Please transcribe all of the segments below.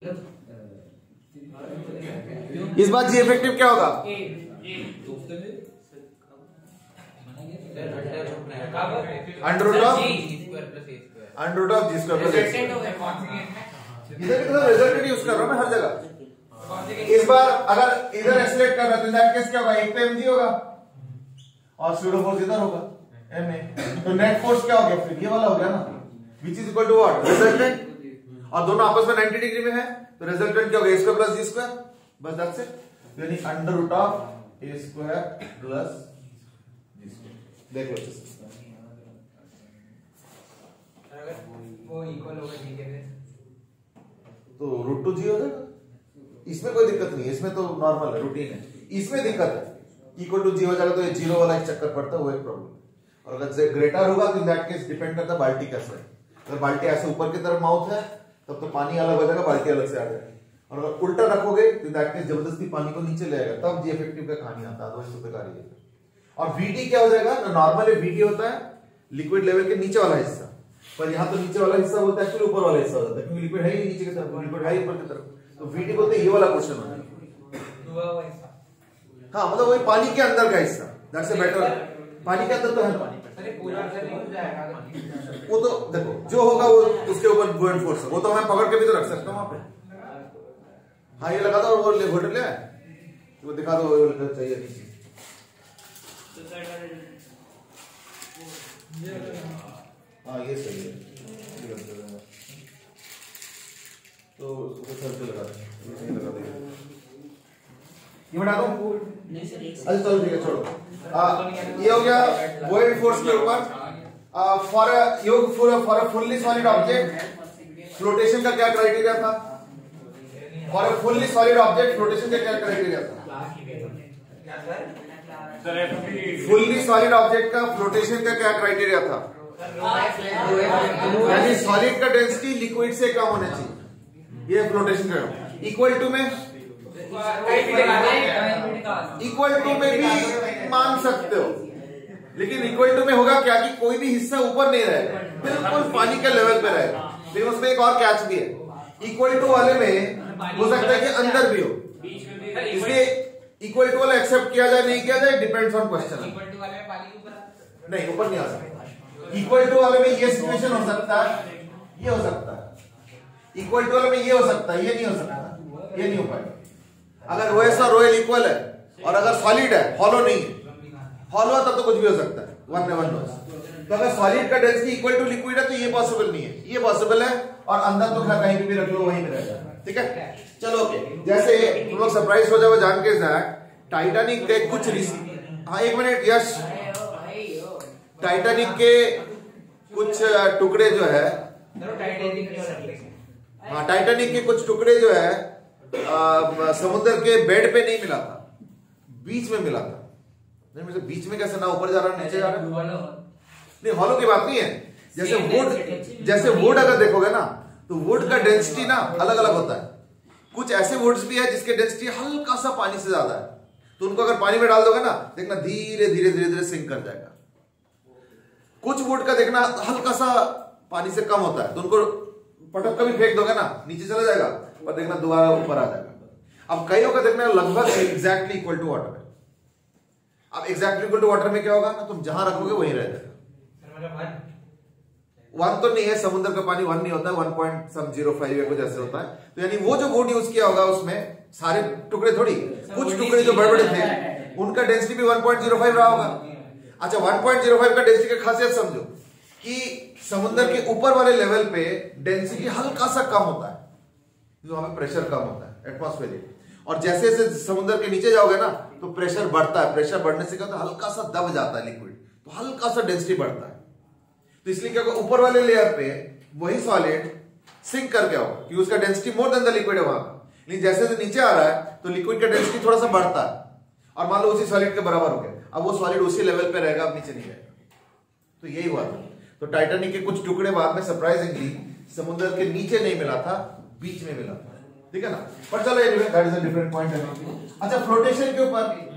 इस बार जी इफेक्टिव क्या होगा? Under root of g square plus a. इधर की तरफ रिजल्टेंट यूज कर रहा हूं मैं हर जगह। इस बार अगर इधर एक्सीलरेट कर रहा है तो दैट केस क्या होगा? एक पे mg होगा और स्यूडो फोर्स इधर होगा ma। तो नेट फोर्स क्या हो गया फिर? ये वाला हो गया ना, which is equal to what? Resultant. और दोनों आपस में 90 डिग्री में है तो रिजल्टेंट क्या होगा? A square plus g square. बस दैट्स इट। यानी under root of a square plus g square. देख लो अगर वो इक्वल होगा ठीक है तो रूट टू जी हो जाएगा। इसमें कोई दिक्कत नहीं है, इसमें तो नॉर्मल है, रूटीन है। इसमें दिक्कत है इक्वल टू जी हो जाएगा तो ये जीरो वाला एक चक्कर पड़ता है, वो एक प्रॉब्लम। और अगर ग्रेटर होगा तो इन दैट केस डिपेंड करता है बाल्टी कैसा है। अगर बाल्टी ऐसे ऊपर की तरफ माउथ है तब तो पानी अलग हो जाएगा, बाल्टी अलग से आ जाएगी। और अगर उल्टा रखोगे तो इन दैट केस जबरदस्ती पानी को नीचे ले आएगा, तब जी इफेक्टिव का कहानी आता है, अदरवाइज तो बेकार ही है। और वीटी क्या हो जाएगा? नॉर्मली वीटी होता है लिक्विड लेवल के नीचे वाला हिस्सा, पर यहाँ तो नीचे वाला हिस्सा बोलता है एक्चुअली ऊपर वाला हिस्सा होता है, क्योंकि लिक्विड है ही नीचे की तरफ, लिक्विड है ऊपर की तरफ। तो वीटी बोलते हैं ये वाला पोर्शन होता है। हाँ मतलब वही पानी के अंदर का हिस्सा, दैट्स ए बेटर। पानी के अंदर तो है पानी, वो तो देखो जो होगा वो उसके ऊपर बुओयंट फोर्स है, वो तो मैं पकड़ के भी तो रख सकता हूँ वहां पे। हाँ ये लगा दो और वो ले घोट ले वो दिखा दो, वो चाहिए नहीं। हाँ ये सही है, तो सर पे लगा दें, लगा देंगे। ये बना दो। अच्छा चलो ठीक है छोड़ो। ये हो गया बुओयंट फोर्स के ऊपर। For a fully solid object flotation का क्या क्राइटेरिया था? For a fully solid object flotation का क्या क्राइटेरिया था? फुल्ली सॉलिड ऑब्जेक्ट का फ्लोटेशन का क्या क्राइटेरिया था? यानी सॉलिड का डेंसिटी लिक्विड से कम होना चाहिए, ये फ्लोटेशन का। इक्वल टू में भी मान सकते हो, लेकिन इक्वल टू में होगा क्या कि कोई भी हिस्सा ऊपर नहीं रहेगा, बिल्कुल पानी के लेवल पे रहेगा। लेकिन उसमें एक और कैच भी है, इक्वल टू वाले में हो सकता है कि अंदर भी हो, इसलिए इक्वल टू वाला एक्सेप्ट किया जाए नहीं किया जाए डिपेंड्स ऑन क्वेश्चन। नहीं ऊपर नहीं आ सकता। इक्वल टू वाले में ये सिचुएशन हो सकता है, ये हो सकता है। इक्वल टू वाले में ये हो सकता है, ये नहीं हो सकता, ये नहीं हो पाएगा। अगर रोएस और रोयल इक्वल है और अगर सॉलिड है, हॉलो नहीं है, हॉलो तब तो कुछ भी हो सकता है, वन में वन नोस। तो अगर सॉलिड का डेंसिटी इक्वल टू लिक्विड है तो ये पॉसिबल नहीं है, ये पॉसिबल है। और अंदर तो खैर कहीं भी रख लो वहीं पे रहेगा, ठीक है। चलो ओके, जैसे तुम लोग सरप्राइज हो जाओ जान के टाइटैनिक के कुछ हाँ एक मिनट यश, टाइटैनिक के कुछ टुकड़े जो है, हाँ टाइटैनिक के कुछ टुकड़े जो है समुद्र के बेड पे नहीं मिला था, बीच में मिला था। नहीं मतलब बीच में कैसे, ना ऊपर जा रहा नीचे जा रहा, नहीं हॉलो की बात नहीं है। जैसे वुड अगर देखोगे ना तो वुड का डेंसिटी ना अलग अलग होता है। कुछ ऐसे वुड्स भी है जिसके डेंसिटी हल्का सा पानी से ज्यादा है, तो उनको अगर पानी में डाल दोगे ना देखना धीरे धीरे धीरे धीरे सिंक कर जाएगा। कुछ वुड का देखना हल्का सा पानी से कम होता है, तो उनको पटक कभी फेंक दोगे ना नीचे चला जाएगा और देखना दोबारा ऊपर आ जाएगा। अब कईयों का देखना लगभग एग्जैक्टली इक्वल टू वाटर है। अब एग्जैक्टली इक्वल टू वाटर में क्या होगा ना, तुम जहां रखोगे वहीं रह जाएगा। वन तो नहीं है, समुद्र का पानी वन नहीं होता है, 1.05 कुछ ऐसे होता है। तो यानी वो जो वुड यूज किया होगा उसमें सारे टुकड़े थोड़ी, कुछ टुकड़े जो बड़े बड़े थे उनका डेंसिटी भी 1.05 रहा होगा। अच्छा 1.05 का डेंसिटी की खासियत समझो कि समुद्र के ऊपर वाले लेवल पे डेंसिटी हल्का सा कम होता है, वहां पे प्रेशर कम होता है एटमॉस्फेरिक। और जैसे जैसे समुद्र के नीचे जाओगे ना तो प्रेशर बढ़ता है, प्रेशर बढ़ने से क्या होता है हल्का सा दब जाता है लिक्विड, तो हल्का सा डेंसिटी बढ़ता है। तो इसलिए क्या होगा ऊपर वाले लेयर पे वही सॉलिड सिंक करके होगा क्योंकि उसका density more than the liquid है वहां। लेकिन जैसे जैसे नीचे आ रहा है तो लिक्विड का डेंसिटी थोड़ा सा बढ़ता है और मान लो उसी सॉलिड के बराबर हो गया, अब वो सॉलिड उसी लेवल पे रहेगा, अब नीचे नहीं जाएगा। तो यही हुआ था। तो टाइटैनिक के कुछ टुकड़े बाद में सरप्राइजिंगली समुद्र के नीचे नहीं मिला था, बीच में मिला था, ठीक है ना। पर चलो anyway that is a different point है। अच्छा फ्लोटेशन के ऊपर,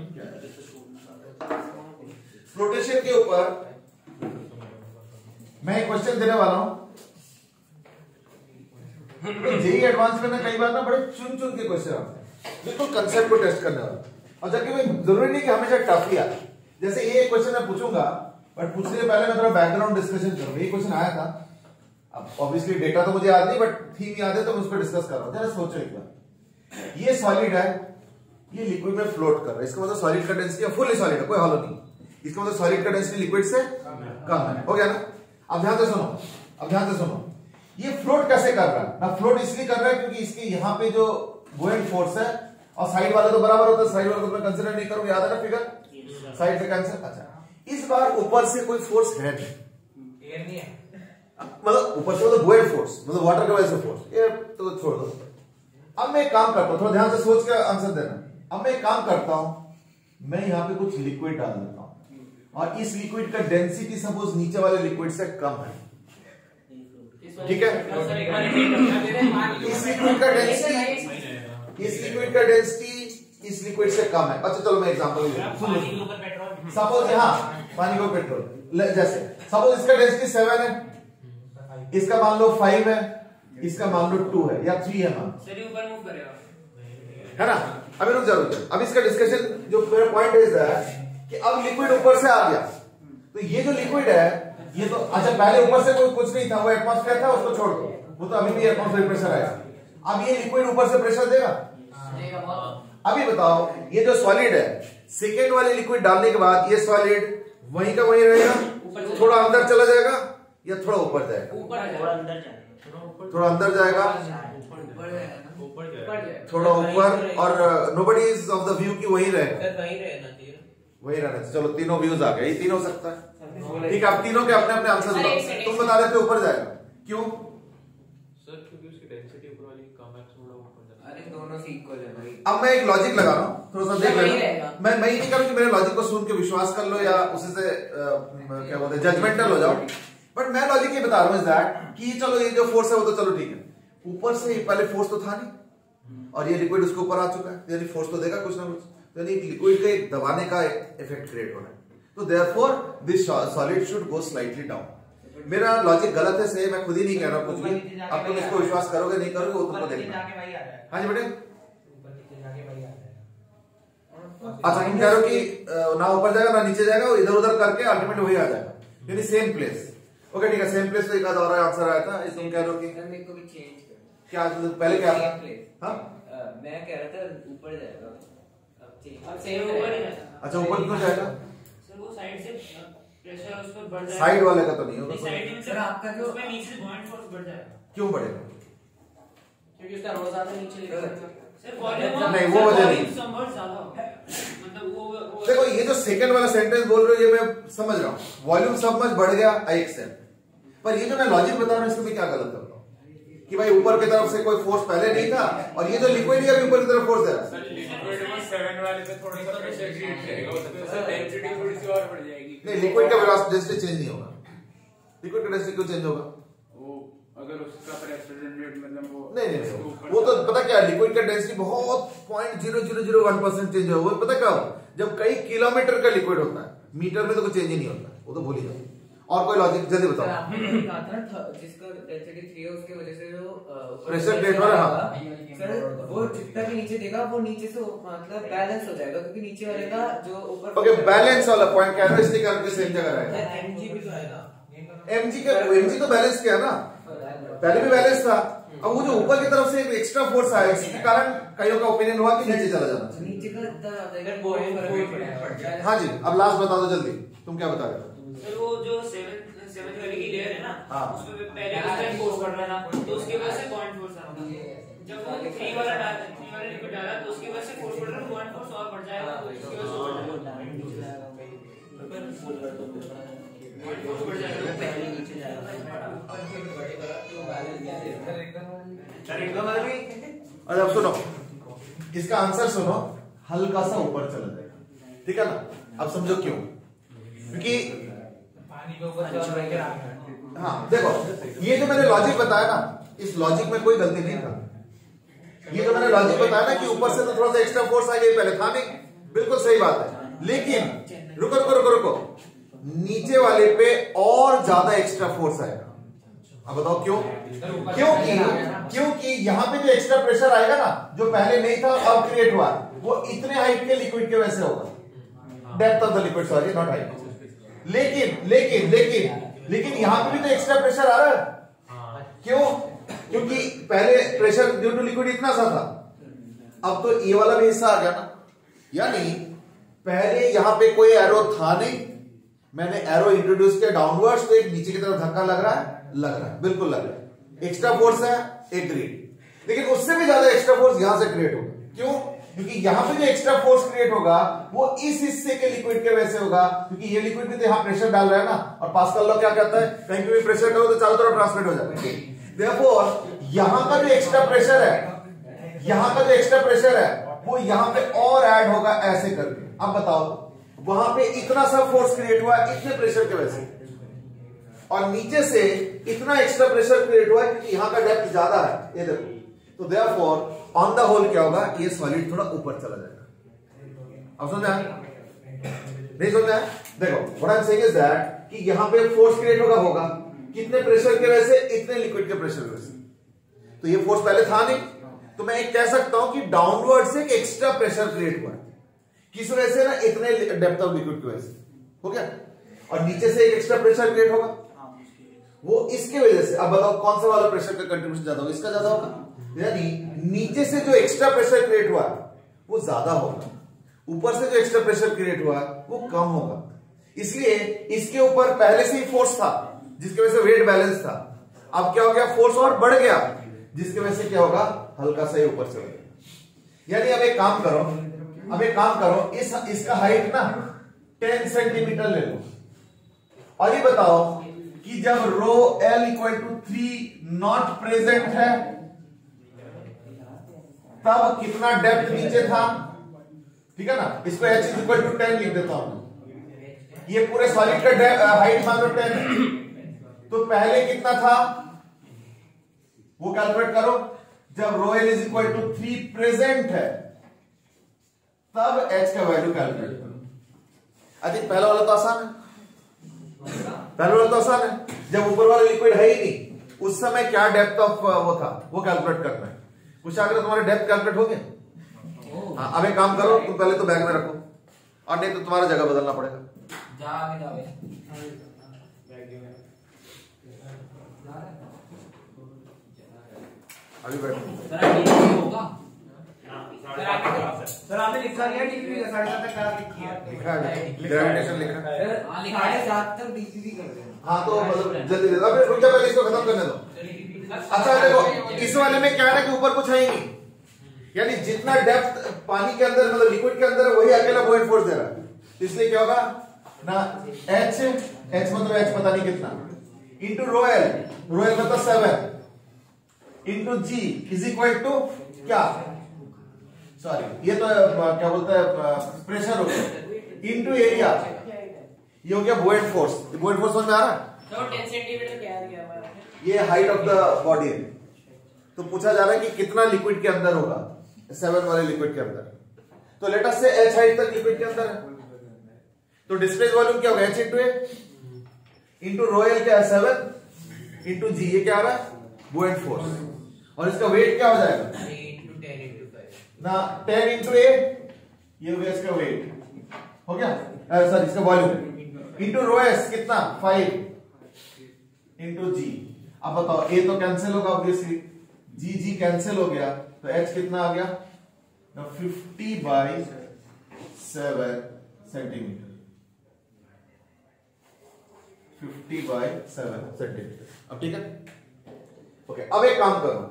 फ्लोटेशन के ऊपर मैं एक क्वेश्चन देने वाला हूं। तो जेईई एडवांस में ना कई बार ना बड़े चुन चुन के क्वेश्चन आते हैं, बिल्कुल कंसेप्ट को टेस्ट करने वाला। और जबकि मैं जरूरी नहीं कि हमेशा टफ ही आए। जैसे ये क्वेश्चन मैं पूछूंगा, बट पूछने से पहले मैं थोड़ा बैकग्राउंड डिस्कशन करूंगा। ये क्वेश्चन आया था, अब ऑब्वियसली डेटा तो मुझे याद नहीं, बट थीम याद है, तो मैं उस पर डिस्कस कर रहा हूं। जरा सोचो एक बार, ये सॉलिड है, ये लिक्विड में फ्लोट कर रहा है, इसका मतलब सॉलिड का डेंसिटी फुल्ली सॉलिड है, कोई हॉलो नहीं, इसका मतलब सॉलिड का डेंसिटी लिक्विड से कम है। हो गया ना? अब ध्यान से सुनो, अब ध्यान से सुनो, ये फ्लोट कैसे कर रहा है ना? फ्लोट इसलिए कर रहा है क्योंकि इसके यहाँ पे जो बुओयंट फोर्स है, और साइड वाला तो बराबर होता है, साइड वाला तो मैं कंसीडर नहीं करूंगा, याद है ना फिगर, साइड से कैंसिल। अच्छा, इस बार ऊपर से कोई फोर्स है नहीं, मतलब ऊपर से मतलब बुओयंट फोर्स, मतलब वाटर की वजह से फोर्स, ये तो छोड़ दो। अब मैं एक काम करता हूं, थोड़ा ध्यान से सोच के आंसर देना। अब मैं एक काम करता हूं, मैं यहां पे कुछ लिक्विड डाल देता हूं, और इस लिक्विड का डेंसिटी सपोज नीचे वाले लिक्विड से कम है, ठीक है? इस लिक्विड का डेंसिटी, इस लिक्विड का डेंसिटी इस लिक्विड से कम है। अच्छा चलो मैं एग्जांपल देता हूं। सपोज यहां पानी को पेट्रोल, जैसे सपोज इसका डेंसिटी 7 है, इसका मान लो 5 है, इसका मान लो 2 है या 3 है, मान ऊपर मूव करेगा, है ना? अभी रुक जाओ, अब इसका डिस्कशन जो मेरा पॉइंट है कि अब लिक्विड ऊपर से आ गया, तो ये जो लिक्विड है ये तो, अच्छा पहले ऊपर से कोई कुछ नहीं था, वो एटमॉस्फेयर था, उसको छोड़ दो, वो तो अभी भी एटमॉस्फेयर प्रेशर आया। अब ये लिक्विड ऊपर से प्रेशर देगा? अभी बताओ, ये जो सॉलिड है, सेकेंड वाले लिक्विड डालने के बाद ये सॉलिड वहीं का वहीं रहेगा, थोड़ा अंदर चला जाएगा या थोड़ा ऊपर जाएगा? थोड़ा अंदर जाएगा, थोड़ा ऊपर, और nobody is of the view की वही रहेगा, वही रहना चाहिए। चलो तीनों व्यूज आ गए, ये तीन हो सकता है, ठीक है? आप तीनों के अपने अपने आंसर बताओ। तुम बता रहे थे ऊपर जाएगा, क्यों? सर क्योंकि उसकी डेंसिटी ऊपर वाली कम है, थोड़ा ऊपर जाएगा। अरे दोनों से इक्वल है भाई। अब मैं एक लॉजिक लगा रहा हूं, थोड़ा सा देख लेना। मैं ये नहीं करूं कि मेरे लॉजिक को सुन के विश्वास कर लो या उसी से क्या बोलते हैं जजमेंटल हो जाओ, बट मैं लॉजिक ये बता रहा हूं इस दैट कि चलो ये जो फोर्स है वो तो चलो ठीक है, ऊपर से पहले फोर्स तो था नहीं, और ये लिक्विड उसके ऊपर आ चुका है, यानी फोर्स तो देगा कुछ ना कुछ, यानी लिक्विड के दबाने का इफेक्ट क्रिएट होना है। तो therefore this solid should go slightly down. मेरा लॉजिक गलत है, सही मैं खुद ही नहीं कह रहा कुछ भी, अब तुम इसको विश्वास करोगे नहीं करोगे वो तुमको देखना। हाँ जी बेटे, अच्छा तुम कह रहे हो कि ना ऊपर जाएगा ना नीचे जाएगा, इधर उधर करके अल्टीमेट वही आ जाएगा, यानी सेम प्लेस। ओके ठीक है, सेम प्लेस तो एक और आंसर आया था। तुम कह रहे हो कि मेरे को भी चेंज कर, क्या पहले क्या था? हाँ मैं कह रहा था ऊपर जाएगा, अब सेम ऊपर ही जाएगा। अच्छा ऊपर क्यों जाएगा? सर वो साइड से प्रेशर उस पर बढ़ जाएगा, साइड वाले का तो नहीं होगा, साइड में सर आपका जो उसमें नीचे से बॉइंट फोर्स बढ़ जाएगा, क्यों बढ़ेगा? क्योंकि उसका रो ज्यादा नीचे लेकर सर नहीं, वॉल्यूम वो वजह नहीं। संभव ज्यादा होगा, मतलब वो देखो ये जो सेकंड वाला सेंटेंस बोल रहे हो ये मैं समझ रहा हूँ, वॉल्यूम सब मच बढ़ गया, आई एक्सेप्ट, पर ये जो मैं लॉजिक बता रहा हूँ इसको मैं क्या गलत करता हूँ कि भाई ऊपर की तरफ से कोई फोर्स पहले नहीं था, और ये जो लिक्विड है ऊपर की तरफ फोर्स दे रहा है। नहीं, लिक्विड का डेंसिटी चेंज नहीं होगा, लिक्विड का डेंसिटी क्यों चेंज होगा? अगर उसका प्रेशर जनरेट मतलब वो नहीं, वो तो पता क्या, लिक्विड का डेंसिटी बहुत 0.0001% चेंज होगा। वो पता क्या, जब कई किलोमीटर का लिक्विड होता है, मीटर में तो कोई चेंज ही नहीं होता, वो तो भूल ही जाओ। और कोई लॉजिक जल्दी बताओ। जिसका डेंसिटी 3 है उसकी वजह से जो प्रेशर क्रिएट हो रहा है, सर वो जितना भी नीचे देगा वो नीचे से मतलब बैलेंस हो जाएगा, क्योंकि नीचे वाले का जो ऊपर ओके बैलेंस वाला पॉइंट कह रहे हो, इसलिए करके सेम जगह रहेगा। एमजी भी तो आएगा, एमजी तो बैलेंस किया ना, पहले भी बैलेंस था, अब वो जो ऊपर की तरफ से एक एक्स्ट्रा फोर्स आया, इसके कारण कईयों का ओपिनियन हुआ कि नीचे चला जाना चाहिए। नीचे का इतना हाँ जी, अब लास्ट बता दो जल्दी, तुम क्या बता रहे हो? सर वो जो 7th वाले की लेयर है ना, हाँ। उसमें पहले उस टाइम फोर्स बढ़ रहा था, तो उसके वजह से पॉइंट फोर्स आ रहा, जब वो 3 वाला लिक्विड डाला तो उसकी वजह से फोर्स बढ़ रहा है, पॉइंट फोर्स और बढ़ जाएगा, तो इसकी वजह से पॉइंट फोर्स बढ़ जाएगा, पहले नीचे जाएगा। और अब सुनो, इसका आंसर सुनो, हल्का सा ऊपर चला जाएगा, ठीक है ना? अब समझो क्यों, क्योंकि हाँ देखो ये जो मैंने लॉजिक बताया ना, इस लॉजिक में कोई गलती नहीं था। ये जो मैंने लॉजिक बताया ना कि ऊपर से तो थोड़ा सा एक्स्ट्रा फोर्स आ गया, पहले था नहीं, बिल्कुल सही बात है, लेकिन रुको रुको रुको रुको, नीचे वाले पे और ज्यादा एक्स्ट्रा फोर्स आएगा, अब बताओ क्यों? क्योंकि यहां पे जो एक्स्ट्रा प्रेशर आएगा ना, जो पहले नहीं था अब क्रिएट हुआ, वो इतने हाइट के लिक्विड के वजह से होगा, depth of the liquid, sorry not height. लेकिन यहां पे भी तो एक्स्ट्रा प्रेशर आ रहा है। क्यों? क्योंकि पहले प्रेशर ड्यू टू लिक्विड इतना सा था, अब तो ये वाला भी हिस्सा आ गया ना। यानी पहले यहां पे कोई एरो था नहीं, मैंने एरो इंट्रोड्यूस किया डाउनवर्ड्स, तो एक नीचे की तरफ धक्का लग रहा है, बिल्कुल लग रहा है। एक्स्ट्रा फोर्स है, एग्रीड, लेकिन उससे भी ज्यादा एक्स्ट्रा फोर्स यहां से क्रिएट होगा। क्यों? क्योंकि यहां पे जो एक्स्ट्रा फोर्स क्रिएट होगा वो इस हिस्से के लिक्विड के वजह से होगा, क्योंकि ये लिक्विड भी तो यहां प्रेशर डाल रहा है ना, और पास्कल लॉ क्या कहता है, कहीं भी प्रेशर डालो तो चारों तरफ ट्रांसमिट हो जाता है। देयरफॉर यहां का जो एक्स्ट्रा प्रेशर है, वो यहां पे और ऐड होगा ऐसे करके। अब बताओ, वहां पे इतना सा फोर्स क्रिएट हुआ इतने प्रेशर की वजह से, और नीचे से इतना एक्स्ट्रा प्रेशर क्रिएट हुआ क्योंकि यहां का डेप्थ ज्यादा है, ये देखो। तो देयरफॉर ऑन द होल क्या होगा, ये सॉलिड थोड़ा ऊपर चला जाएगा। अब समझा? नहीं समझा? देखो what I am saying is that कि यहां पे फोर्स क्रिएट होगा कितने प्रेशर की वजह से, इतने लिक्विड के प्रेशर की वजह से। तो ये फोर्स पहले था नहीं, तो मैं एक कह सकता हूं कि डाउनवर्ड से एक एक्स्ट्रा प्रेशर क्रिएट हुआ है, किस वजह से ना, इतने डेप्थ ऑफ लिक्विड की वजह से, हो गया। और नीचे से एक एक्स्ट्रा प्रेशर क्रिएट होगा, वो इसके वजह से। अब बताओ कौन सा वाला प्रेशर का कंट्रीब्यूशन ज्यादा होगा, इसका ज्यादा होगा। यानी नीचे से जो एक्स्ट्रा प्रेशर क्रिएट हुआ वो ज्यादा होगा, ऊपर से जो एक्स्ट्रा प्रेशर क्रिएट हुआ वो कम होगा। इसलिए इसके ऊपर पहले से ही फोर्स था जिसकी वजह से वेट बैलेंस था, अब क्या हो गया, फोर्स और बढ़ गया जिसकी वजह से क्या होगा, हल्का सा ही ऊपर चला गया। यानी अब एक काम करो, इसका हाइट ना 10 सेंटीमीटर ले लो, और ये बताओ कि जब rho L equal to 3 not present है तब कितना डेप्थ नीचे था, ठीक है ना। इसको H इक्वल टू 10 लिख देता हूं, ये पूरे सॉलिड का हाइट मान लो 10 है, तो पहले कितना था वो कैलकुलेट करो। जब rho L is equal to 3 present है तब H का वैल्यू कैलकुलेट करो। आई थिंक पहला वाला तो आसान है, जब ऊपर वाला लिक्विड है ही नहीं, उस समय क्या डेप्थ ऑफ वो था वो कैलकुलेट करना है। कुछ अगर तुम्हारे डेप्थ कैलकुलेट हो गया। हाँ, अब एक काम करो, तुम पहले तो बैग में रखो, और नहीं तो तुम्हारा जगह बदलना पड़ेगा। अभी बैठो। सर आपने लिखा लिया डीपी का 7.5 तक करा लिखा है, ग्रेविटेशन लिखा है, हां लिखा है 7 तक डीपी कर दे। हाँ तो मतलब जल्दी अबे रुक जा, पहले इसको खत्म करने दो। अच्छा देखो, इस वाले में क्या है कि ऊपर कुछ है ही नहीं, यानी जितना डेप्थ पानी के अंदर मतलब लिक्विड के अंदर है वही अकेला बुओयंट फोर्स दे रहा है। इसलिए क्या होगा ना, H मतलब H पता नहीं कितना इंटू रो L मतलब 7 into G is equal to क्या, सॉरी ये तो क्या बोलते हैं प्रेशर हो गया, इंटू एरिया, ये हो गया बुओयंट फोर्स। बुओयंट फोर्स समझ में आ रहा है? तो 10 सेंटीमीटर क्या आ गया हमारा, ये हाइट ऑफ द बॉडी है। तो पूछा जा रहा है कि कितना लिक्विड के अंदर होगा 7 वाले लिक्विड के अंदर, तो लेट अस से H हाइट तक लिक्विड के अंदर है, तो डिस्प्लेस वॉल्यूम क्या होगा, H into A into rho L क्या है 7 इंटू G, ये क्या आ रहा है बुओयंट फोर्स, और इसका वेट क्या हो जाएगा 10 इंटू 5 ना 10 इंटू A, ये हो गया इसका वेट, हो गया सॉरी इसका वॉल्यूम, इंटू रो S कितना 5 इंटू G। अब बताओ A तो कैंसिल होगा ऑब्वियसली, G कैंसिल हो गया, तो H कितना आ गया 50/7 सेंटीमीटर, 50/7 सेंटीमीटर। अब ठीक है, ओके। अब एक काम करो,